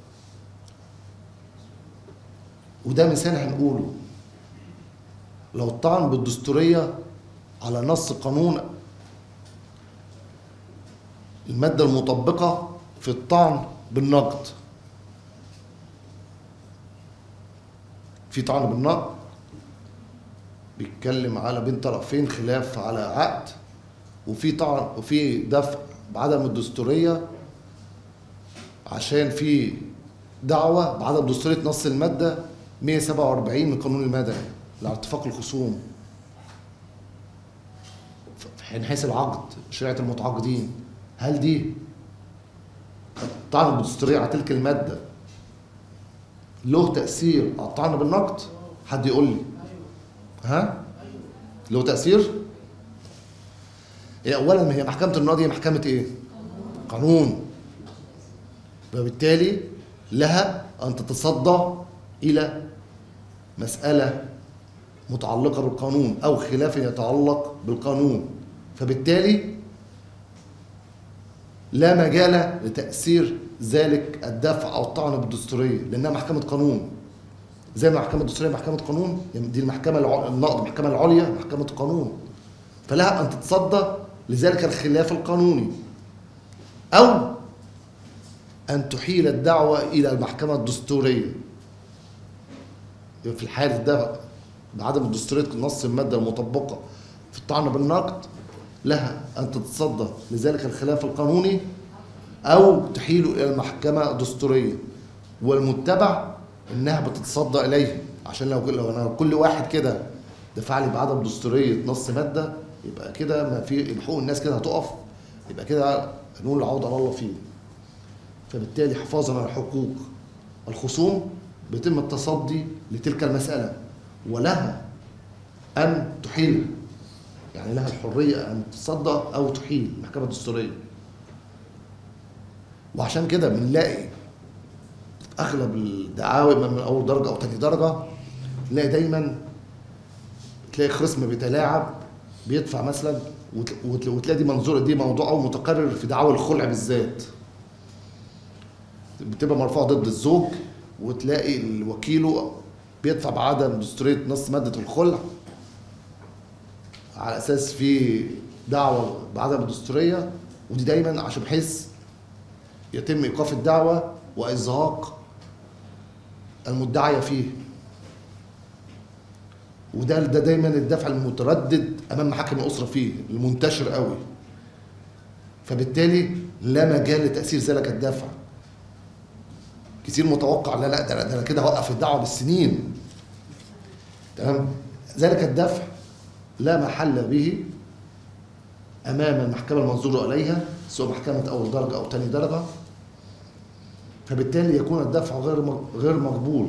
وده مثال هنقوله لو الطعن بالدستورية على نص قانون المادة المطبقة في الطعن بالنقد. في طعن بالنقد بيتكلم على بين طرفين خلاف على عقد، وفي طعن وفي دفع بعدم الدستورية عشان في دعوة بعدم دستورية نص المادة مئة وسبعة وأربعين من القانون المدني على اتفاق الخصوم من حيث العقد شريعة المتعاقدين. هل دي الطعن بالدستورية على تلك المادة له تأثير على الطعن بالنقد؟ حد يقول لي. ها؟ له تأثير؟ هي أولا هي محكمة النقد هي محكمة إيه؟ قانون. فبالتالي لها أن تتصدى إلى مسألة متعلقة بالقانون أو خلاف يتعلق بالقانون، فبالتالي لا مجال لتأثير ذلك الدفع أو الطعن بالدستورية لأنها محكمة قانون. زي ما محكمة الدستورية محكمة قانون، دي المحكمة النقد المحكمة العليا محكمة قانون، فلها أن تتصدى لذلك الخلاف القانوني أو أن تحيل الدعوة إلى المحكمة الدستورية. في الحالة ده بعدم دستورية نص المادة المطبقة في الطعن بالنقد لها أن تتصدى لذلك الخلاف القانوني أو تحيله إلى المحكمة الدستورية، والمتبع إنها بتتصدى إليه. عشان لو لو أنا كل واحد كده دفع لي بعدم دستورية نص مادة يبقى كده ما في حقوق الناس كده هتقف، يبقى كده نقول العوض على الله فيه. فبالتالي حفاظا على حقوق الخصوم بيتم التصدي لتلك المسألة ولها أن تحيل، يعني لها الحرية أن تتصدى أو تحيل المحكمة الدستورية. وعشان كده بنلاقي في أغلب الدعاوى من أول درجة أو تاني درجة نلاقي دايما تلاقي خصم بيتلاعب بيدفع مثلا، وتلاقي دي منظور دي موضوع متكرر في دعاوى الخلع بالذات بتبقى مرفوعة ضد الزوج، وتلاقي الوكيل بيدفع بعدم دستورية نص مادة الخلع على أساس في دعوة بعدم الدستورية، ودي دايما عشان بحيث يتم إيقاف الدعوة وإزهاق المدعية فيه. وده ده دايما الدفع المتردد أمام محاكم الأسرة فيه المنتشر قوي، فبالتالي لا مجال لتأثير ذلك الدفع. كتير متوقع لا لا ده انا كده هوقف الدعوه بالسنين. تمام؟ ذلك الدفع لا محل به امام المحكمه المنظور اليها سواء محكمه اول درجه او ثاني درجه، فبالتالي يكون الدفع غير غير مقبول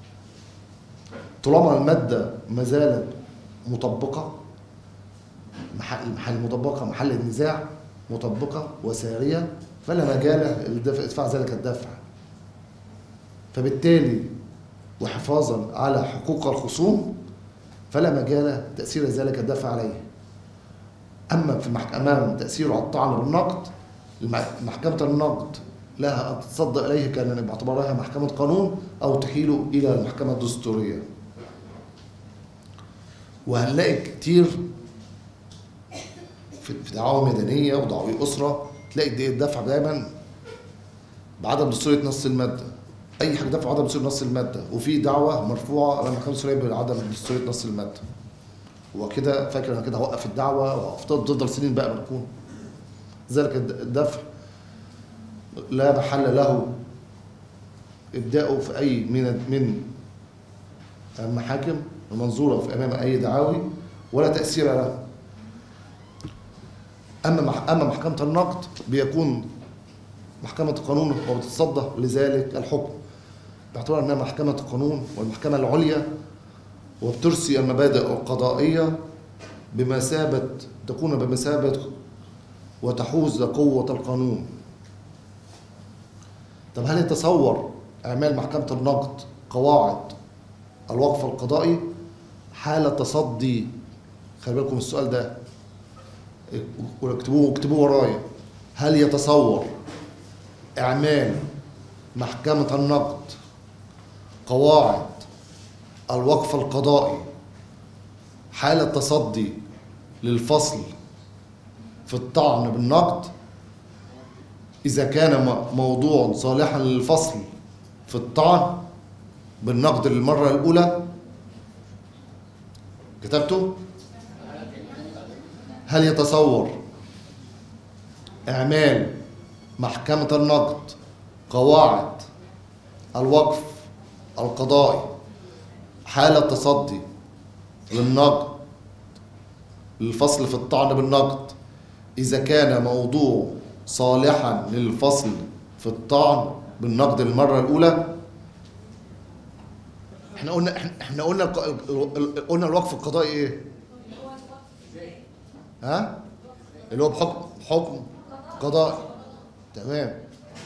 طالما الماده ما زالت مطبقه، محل محل مطبقه محل النزاع مطبقه وساريه، فلا مجال لادفاع ذلك الدفع. فبالتالي وحفاظا على حقوق الخصوم فلا مجال تأثير ذلك الدفع عليه. أما في محكمة أمام تأثيره على الطعن بالنقد، محكمة النقد لها أن تتصدى إليه كان باعتبارها محكمة قانون أو تحيله إلى المحكمة الدستورية. وهنلاقي كتير في دعاوى مدنية ودعاوى أسرة تلاقي الدفع دايما بعدم دستورية نص المادة. أي حاجة دفع بعدم دستورية نص المادة، وفي دعوة مرفوعة على المحكمة الدستورية بعدم دستورية نص المادة. وكده فاكر أنا كده هوقف الدعوة وتفضل سنين بقى مركون. ذلك الدفع لا محل له ابداؤه في اي من من المحاكم المنظوره في امام اي دعاوي ولا تاثير له. اما اما محكمه النقد بيكون محكمه القانون وبتتصدى لذلك الحكم باعتبار انها محكمه القانون والمحكمه العليا، وبترسي المبادئ القضائيه بمثابه تكون بمثابه وتحوز قوه القانون. طب هل يتصور اعمال محكمه النقد قواعد الوقف القضائي حال تصدي؟ خلي بالكم السؤال ده واكتبوه اكتبوه ورايا. هل يتصور اعمال محكمه النقد قواعد الوقف القضائي حال التصدي للفصل في الطعن بالنقد إذا كان موضوع صالحا للفصل في الطعن بالنقد للمرة الأولى؟ كتبته؟ هل يتصور إعمال محكمة النقد قواعد الوقف القضائي حال التصدي للنقد للفصل في الطعن بالنقد إذا كان موضوع صالحا للفصل في الطعن بالنقد للمرة الأولى؟ احنا قلنا احنا قلنا قلنا الوقف القضائي ايه؟ ها؟ اللي هو بحكم حكم قضائي. تمام.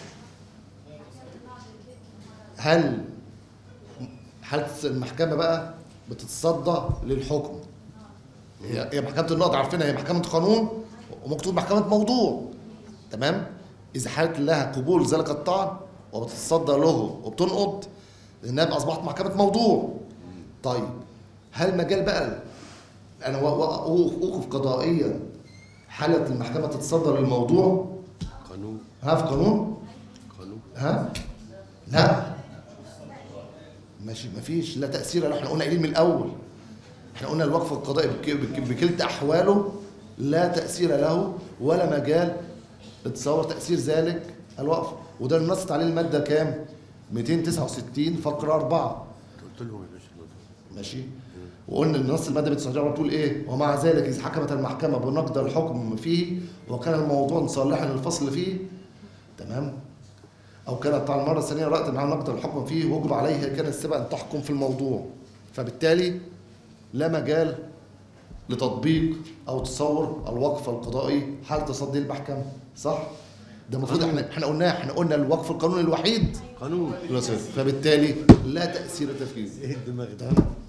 هل حالة المحكمة بقى بتتصدى للحكم؟ هي محكمة النقد عارفينها هي محكمة قانون ومكتوب محكمة موضوع. تمام؟ إذا حالت لها قبول ذلك الطعن وبتتصدى له وبتنقض لأنها أصبحت محكمة موضوع. طيب هل مجال بقى أنا أوقف قضائيا حالة المحكمة تتصدى للموضوع؟ قانون. ها في قانون؟ قانون. ها؟ لا ماشي مفيش لا تأثير له. احنا قلنا قايلين من الأول، احنا قلنا الوقف القضائي بكلتا أحواله لا تأثير له ولا مجال لتصور تأثير ذلك الوقف. وده اللي نصت عليه المادة كام؟ مئتين وتسعة وستين فقرة أربعة. قلت لهم يا باشا ماشي. وقلنا ان نص الماده مئتين وتسعة وستين بتقول ايه؟ ومع ذلك اذا حكمت المحكمه بنقض الحكم فيه وكان الموضوع صالحا للفصل فيه، تمام؟ او كانت على المره الثانيه رأت مع نقض الحكم فيه وجب عليها كان السبق ان تحكم في الموضوع، فبالتالي لا مجال لتطبيق او تصور الوقف القضائي حال تصدي المحكمه، صح؟ ده المفروض احنا احنا قلناه احنا قلنا الوقف القانوني الوحيد قانون، فبالتالي لا تأثير تنفيذي. ايه الدماغ ده؟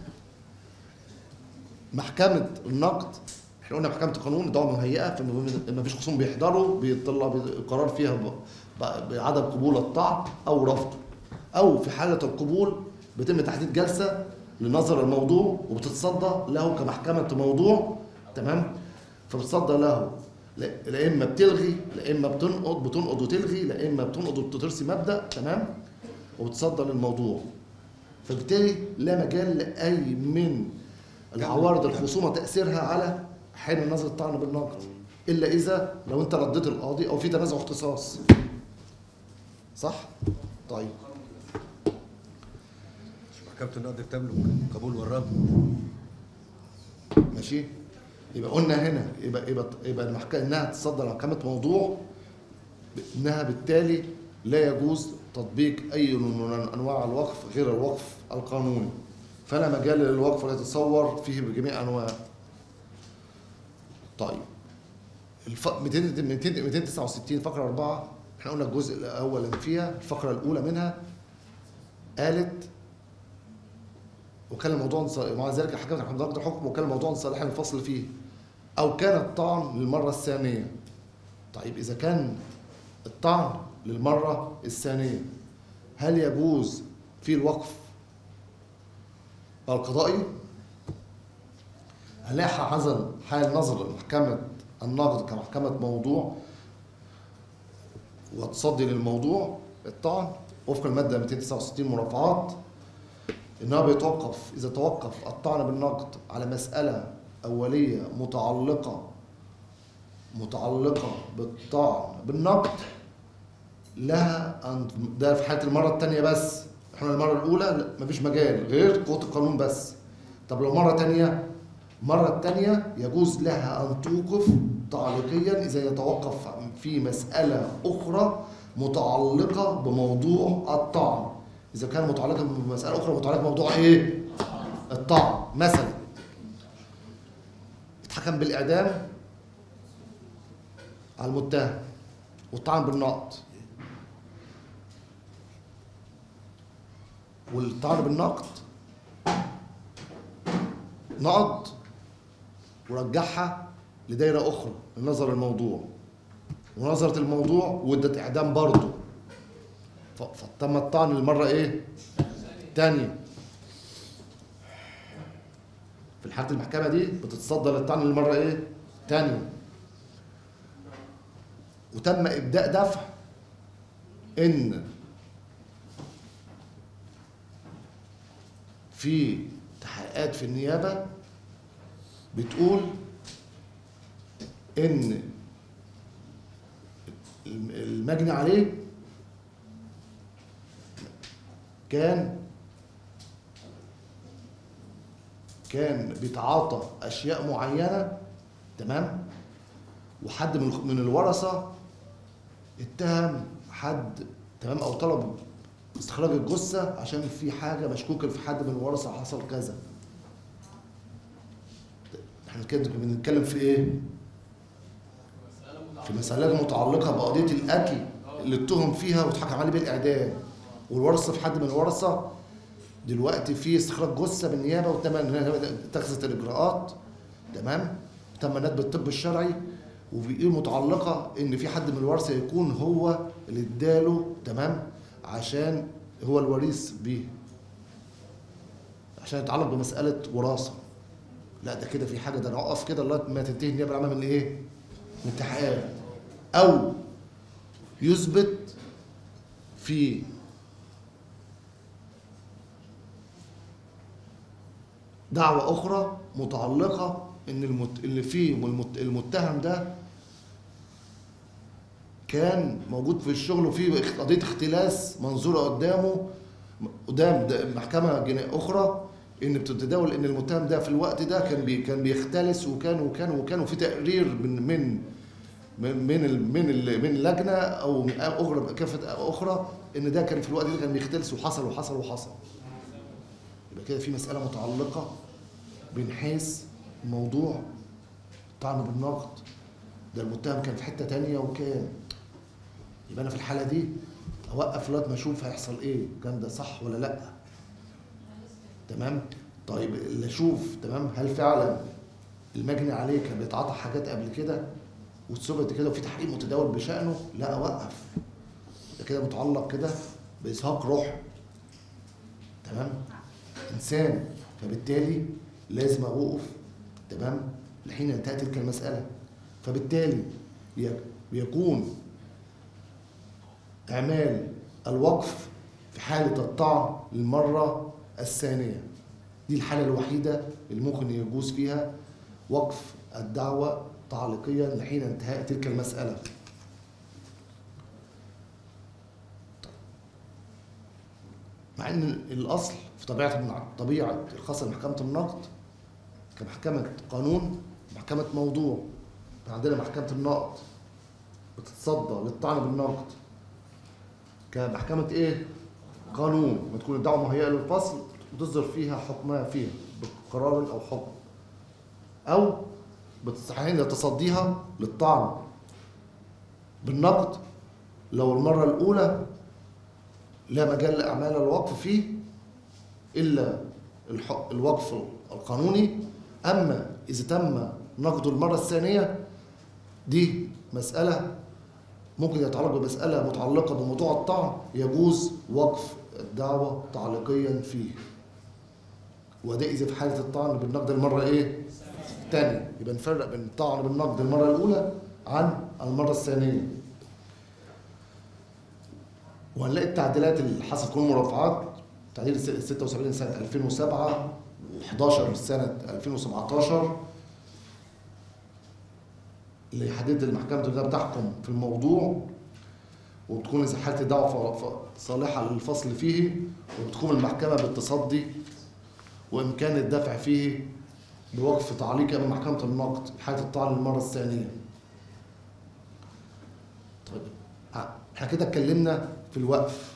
محكمة النقد احنا قلنا محكمة القانون دعوة مهيئة فما فيش خصوم بيحضروا بيطلع القرار فيها بعدم قبول الطعن أو رفضه، أو في حالة القبول بيتم تحديد جلسة لنظر الموضوع وبتتصدى له كمحكمة موضوع، تمام؟ فبتصدى له لا إما بتلغي لا إما بتنقض بتنقض وتلغي لا إما بتنقض وبترسي مبدأ، تمام؟ وبتصدى للموضوع. فبالتالي لا مجال لأي من العوارض الخصومة تأثيرها على حين نظر الطعن بالنقد إلا إذا لو أنت رديت القاضي أو في تنازع اختصاص، صح؟ طيب محكمة النقد بتملك قبول والرفض، ماشي؟ يبقى قلنا هنا يبقى يبقى يبقى المحكمة إنها تتصدى لمحكمة موضوع إنها بالتالي لا يجوز تطبيق أي من أنواع الوقف غير الوقف القانوني، فلا مجال للوقف ولا يتصور فيه بجميع أنواعه. طيب الف... مئتين وتسعة وستين فقرة أربعة احنا قلنا الجزء الأول فيها الفقرة الأولى منها قالت وكان الموضوع مع ذلك حكمت عن درجة الحكم وكان الموضوع صالحا الفصل فيه، أو كان الطعن للمرة الثانية. طيب إذا كان الطعن للمرة الثانية هل يجوز فيه الوقف القضائي؟ هنلاقي حصل حال نظر محكمة النقد كمحكمة موضوع وتصدي للموضوع الطعن وفق المادة مئتين وتسعة وستين مرافعات، إنها بيتوقف إذا توقف الطعن بالنقد على مسألة أولية متعلقة متعلقة بالطعن بالنقد لها أن، ده في حالة المرة الثانية بس. إحنا المرة الأولى مفيش مجال غير قوة القانون بس. طب لو مرة ثانية، مرة الثانية يجوز لها أن توقف تعليقيا إذا يتوقف في مسألة أخرى متعلقة بموضوع الطعن. إذا كان متعلقة بمسألة أخرى متعلقة بموضوع إيه؟ الطعن. مثلا اتحكم بالإعدام على المتهم والطعن بالنقد، والطعن بالنقد نقد ورجعها لدايرة أخرى لنظر الموضوع، ونظرت الموضوع وادت إعدام برضه، فتم الطعن للمرة إيه؟ تانية. في الحالة المحكمة دي بتتصدى للطعن للمرة إيه؟ تانية. وتم إبداء دفع إن في تحقيقات في النيابة بتقول إن المجني عليه كان كان بيتعاطى أشياء معينة، تمام؟ وحد من من الورثة اتهم حد، تمام، أو طلب استخراج الجثة عشان في حاجة مشكوكة في حد من الورثة حصل كذا. احنا كده بنتكلم في ايه؟ في مسألة متعلقة بقضية القتل اللي اتهم فيها واتحكم عليه بالإعدام، والورثة في حد من الورثة دلوقتي في استخراج جثة بالنيابة وتم اتخذت الإجراءات، تمام؟ تم ندب الطب الشرعي، وبيقول متعلقة إن في حد من الورثة يكون هو اللي اداله، تمام؟ عشان هو الوريث بيه، عشان يتعلق بمسألة وراثة. لا ده كده في حاجة، ده نقف كده لغاية ما تنتهي النيابة العامة من إيه؟ من التحقيقات، أو يثبت في دعوة أخرى متعلقة إن المت... اللي فيه والمت... المتهم ده كان موجود في الشغل وفي قضية اختلاس منظورة قدامه قدام محكمة جنائية أخرى، إن بتتداول إن المتهم ده في الوقت ده كان بي... كان بيختلس وكان وكان وكان وفي تقرير من من من من ال... من ال... من لجنة أو أخرى كافة أخرى إن ده كان في الوقت ده كان بيختلس وحصل وحصل وحصل. يبقى كده في مسألة متعلقة من حيث موضوع الطعن بالنقد، ده المتهم كان في حتة تانية وكان، يبقى أنا في الحالة دي أوقف لغاية ما أشوف هيحصل إيه، كان ده صح ولا لأ، تمام؟ طيب اللي أشوف، تمام، هل فعلا المجني عليه كان بيتعاطى حاجات قبل كده واتثبت كده وفي تحقيق متداول بشأنه، لا أوقف، ده كده متعلق كده بإزهاق روح، تمام؟ إنسان، فبالتالي لازم أوقف، تمام، لحين ينتهي تلك المسألة. فبالتالي بيكون إعمال الوقف في حالة الطعن للمرة الثانية، دي الحالة الوحيدة اللي ممكن يجوز فيها وقف الدعوة تعليقيا لحين انتهاء تلك المسألة. مع ان الاصل في طبيعه طبيعه الخاصه بمحكمه النقد كمحكمه قانون، محكمه موضوع، عندنا محكمه النقد بتتصدى للطعن بالنقد كمحكمه ايه؟ قانون، ما تكون الدعوه مهيئه للفصل وتصدر فيها حكمها فيها بقرار او حكم، او بتستحيل تصديها للطعن بالنقد لو المره الاولى لا مجال لأعمال الوقف فيه إلا الوقف القانوني. أما إذا تم نقضه المرة الثانية دي مسألة ممكن يتعلق بمسألة متعلقة بموضوع الطعن، يجوز وقف الدعوة تعليقيا فيه، وده إذا في حالة الطعن بالنقد المرة إيه؟ الثانية. يبقى نفرق بين الطعن بالنقد المرة الأولى عن المرة الثانية. وهنلاقي التعديلات اللي حصلت كل مرافعات، تعديل ستة وسبعين سنة ألفين وسبعة وحداشر سنة ألفين وسبعتاشر اللي يحدد المحكمة الدولية بتحكم في الموضوع، وبتكون إذا حالة الدعوة صالحة للفصل فيه، وبتقوم المحكمة بالتصدي وإمكان الدفع فيه بوقف تعليقي أمام محكمة النقد في حالة الطعن للمرة الثانية. طيب احنا كده اتكلمنا في الوقف،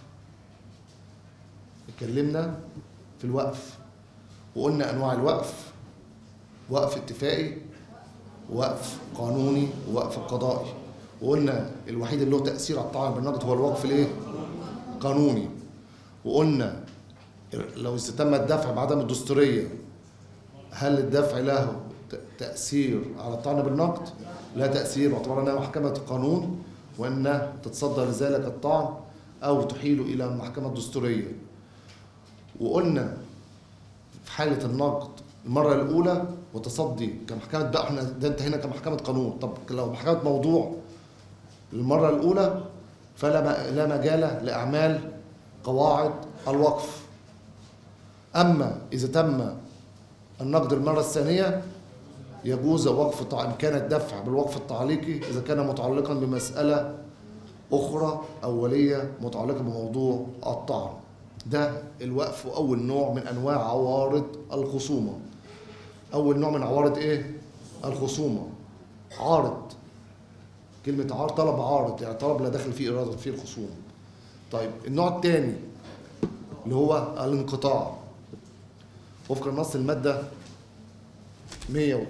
اتكلمنا في الوقف وقلنا أنواع الوقف: وقف اتفاقي، وقف قانوني، ووقف قضائي. وقلنا الوحيد اللي له تأثير على الطعن بالنقد هو الوقف الايه؟ قانوني. وقلنا لو تم الدفع بعدم الدستورية، هل الدفع له تأثير على الطعن بالنقد؟ لا تأثير، واعتبر انها محكمة القانون وانها تتصدى لذلك الطعن او تحيله الى المحكمة الدستورية. وقلنا في حالة النقد المرة الأولى وتصدي كمحكمة، بقى احنا ده انتهينا كمحكمة قانون. طب لو محكمة موضوع المرة الأولى فلا لا مجال لإعمال قواعد الوقف. أما إذا تم النقد المرة الثانية يجوز وقف إمكان الدفع بالوقف التعليقي إذا كان متعلقا بمسألة أخرى أولية متعلقة بموضوع الطعن. ده الوقف أول نوع من أنواع عوارض الخصومة. أول نوع من عوارض إيه؟ الخصومة. عارض، كلمة عارض طلب عارض، يعني طلب لا دخل فيه إرادة فيه الخصوم. طيب النوع الثاني اللي هو الانقطاع، وفق النص المادة مئة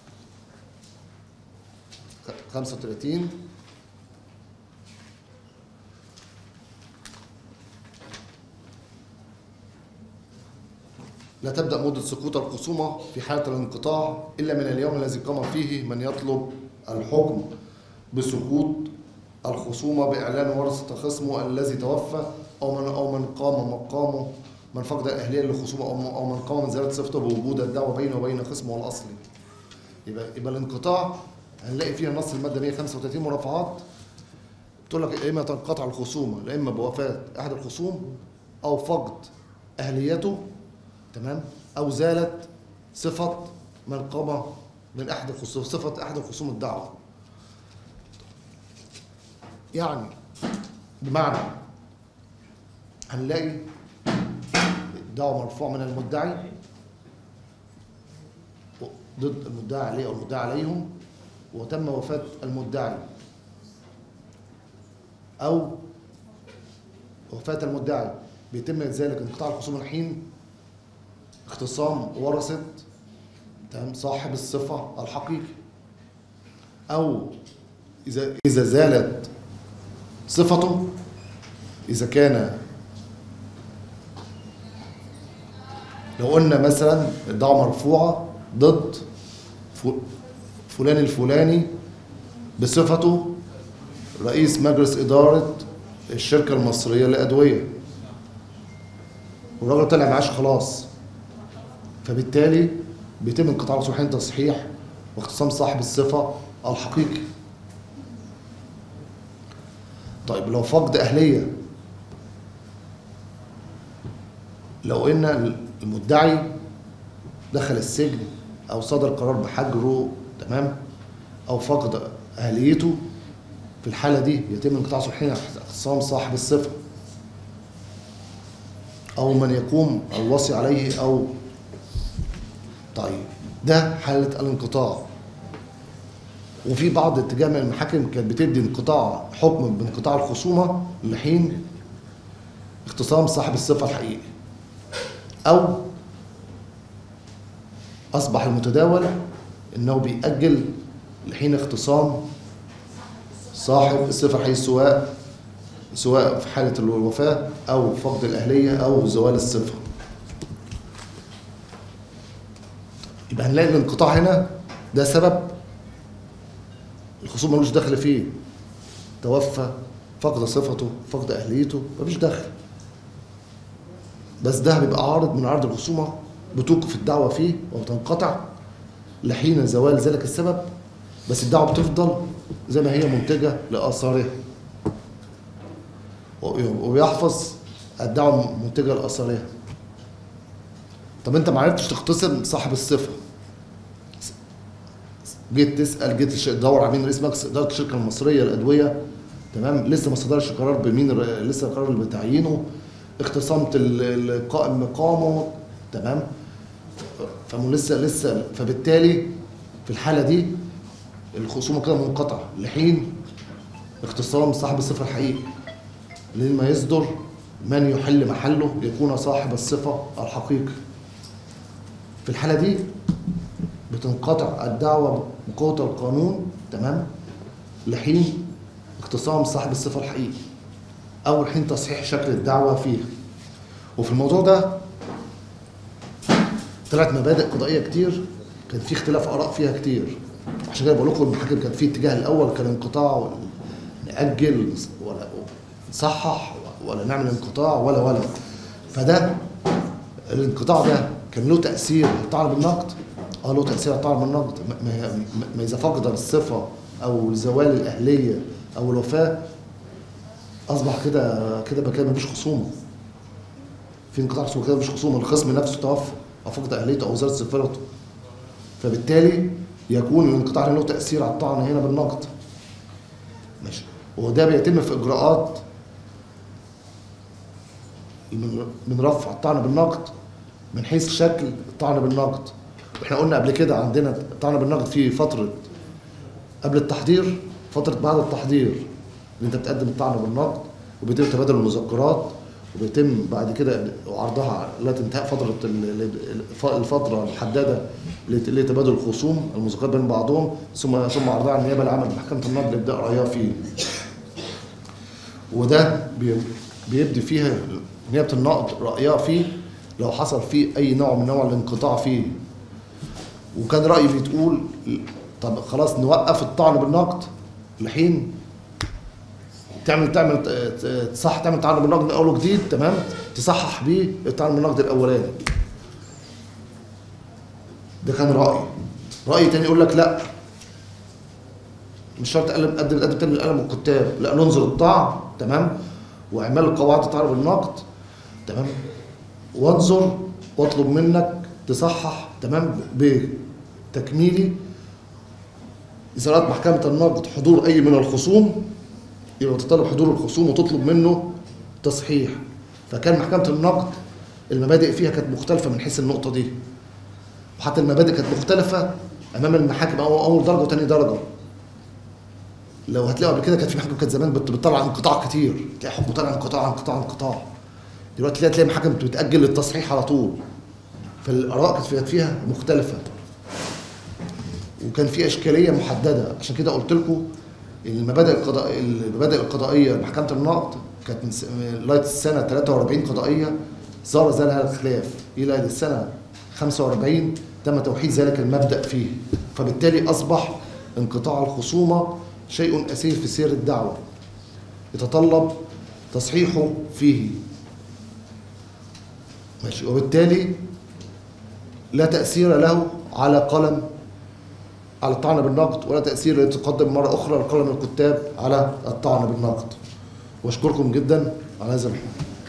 وخمسة وثلاثين لا تبدأ مدة سقوط الخصومة في حالة الانقطاع إلا من اليوم الذي قام فيه من يطلب الحكم بسقوط الخصومة بإعلان ورثة خصمه الذي توفى أو من أو من قام مقامه، من فقد الأهلية للخصومة أو من قام من زيادة صفته بوجود الدعوة بينه وبين خصمه الأصلي. يبقى يبقى الانقطاع هنلاقي فيها نص المادة مئة وخمسة وثلاثين مرافعات بتقول لك إما تنقطع الخصومة إما بوفاة أحد الخصوم أو فقد أهليته، تمام، أو زالت صفة من قام من أحد الخصوم، صفة أحد الخصوم الدعوة. يعني بمعنى هنلاقي الدعوة مرفوع من المدعي ضد المدعي عليه أو المدعي عليهم، وتم وفاة المدعي أو وفاة المدعي، بيتم ذلك انقطاع الخصوم من حين اختصام ورثة تمام صاحب الصفة الحقيقي، أو إذا إذا زالت صفته، إذا كان لو قلنا مثلا الدعوة مرفوعة ضد فلان الفلاني بصفته رئيس مجلس إدارة الشركة المصرية للأدوية، والراجل طلع معاش خلاص، فبالتالي بيتم انقطاع الخصوم حين تصحيح واختصام صاحب الصفة الحقيقي. طيب لو فقد أهلية، لو إن المدعي دخل السجن أو صدر قرار بحجره، تمام، أو فقد أهليته، في الحالة دي يتم انقطاع الخصوم حين اختصام صاحب الصفة أو من يقوم الوصي عليه أو طيب ده حالة الانقطاع. وفي بعض اتجاه من المحاكم كانت بتدي انقطاع حكم بانقطاع الخصومة لحين اختصام صاحب الصفة الحقيقي، أو أصبح المتداول إنه بيأجل لحين اختصام صاحب الصفة الحقيقي، سواء سواء في حالة الوفاة أو فقد الأهلية أو زوال الصفة. يبقى هنلاقي الانقطاع هنا ده سبب الخصوم ملوش دخل فيه، توفى، فقد صفته، فقد اهليته، مفيش دخل. بس ده بيبقى عارض من عرض الخصومه، بتوقف الدعوه فيه وبتنقطع لحين زوال ذلك السبب، بس الدعوه بتفضل زي ما هي منتجه لاثارها، وبيحفظ الدعوه منتجه لاثارها. طب انت ما عرفتش تختصم صاحب الصفه، جيت تسال، جيت تدور على مين رئيس مجلس اداره الشركه المصريه للادويه، تمام، لسه ما صدرش قرار بمين، لسه القرار اللي بتعيينه، اختصمت القائم مقامه، تمام، فلسه لسه فبالتالي في الحاله دي الخصومه كده منقطعه لحين اختصام صاحب الصفه الحقيقي، لما يصدر من يحل محله يكون صاحب الصفه الحقيقي. في الحاله دي بتنقطع الدعوه بقوه القانون، تمام، لحين اختصام صاحب الصفه الحقيقي او حين تصحيح شكل الدعوه فيها. وفي الموضوع ده طلعت مبادئ قضائيه كتير، كان في اختلاف اراء فيها كتير، عشان كده بقول لكم المحاكم كان في اتجاه الاول كان انقطاع، ناجل ولا نصحح ولا نعمل انقطاع ولا ولا فده الانقطاع ده كان له تاثير على الطعن بالنقد؟ اه له تاثير على الطعن بالنقد. ما اذا فقد الصفه او زوال الاهليه او الوفاه اصبح كده كده بقى مفيش خصومه، في انقطاع خصومه كده مفيش خصومه، الخصم نفسه توفى او فقد اهليته او زالت صفته، فبالتالي يكون الانقطاع له تاثير على الطعن هنا بالنقد. ماشي، وده بيتم في اجراءات من رفع الطعن بالنقد من حيث شكل الطعن بالنقد. واحنا قلنا قبل كده عندنا الطعن بالنقد في فتره قبل التحضير، فتره بعد التحضير اللي انت بتقدم الطعن بالنقد وبيتم تبادل المذكرات، وبيتم بعد كده عرضها لا انتهاء فتره الفتره المحدده لتبادل الخصوم المذكرات بين بعضهم، ثم ثم عرضها على النيابه العامه بمحكمه النقد اللي يبدا رايها فيه. وده بيبدي فيها نيابه النقد رايها فيه لو حصل فيه اي نوع من نوع الانقطاع فيه. وكان رايي بتقول طب خلاص نوقف الطعن بالنقد لحين تعمل تعمل تصح تعمل طعن بالنقد من اول وجديد، تمام، تصحح بيه الطعن بالنقد الاولاني. ده كان رايي. راي تاني يقول لك لا، مش شرط تقدم تقدم تقدم تاني للقلم والكتاب، لا ننظر الطعن، تمام، واعمال قواعد الطعن بالنقد، تمام، وانظر واطلب منك تصحح، تمام، بتكميلي اذا اراد محكمه النقد حضور اي من الخصوم يبقى تطلب حضور الخصوم وتطلب منه تصحيح. فكان محكمه النقد المبادئ فيها كانت مختلفه من حيث النقطه دي، وحتى المبادئ كانت مختلفه امام المحاكم اول درجه وثاني درجه. لو هتلاقوا قبل كده كانت في محاكم كانت زمان بتطلع انقطاع كتير، تلاقي حكم طالع انقطاع انقطاع انقطاع. دلوقتي تلاقي تلاقي محاكم بتتاجل للتصحيح على طول. فالاراء كانت فيها مختلفه وكان في اشكاليه محدده. عشان كده قلت لكم المبادئ القضائيه المبادئ القضائيه لمحكمه النقد كانت من لغايه السنه ثلاثة وأربعين قضائيه زار زالها الخلاف، الى السنه خمسة وأربعين تم توحيد ذلك المبدا فيه. فبالتالي اصبح انقطاع الخصومه شيء اسير في سير الدعوه يتطلب تصحيحه فيه. ماشي، وبالتالي لا تاثير له على قلم على الطعن بالنقد، ولا تاثير يتقدم مره اخرى لقلم الكتاب على الطعن بالنقد. واشكركم جدا على هذا الحين.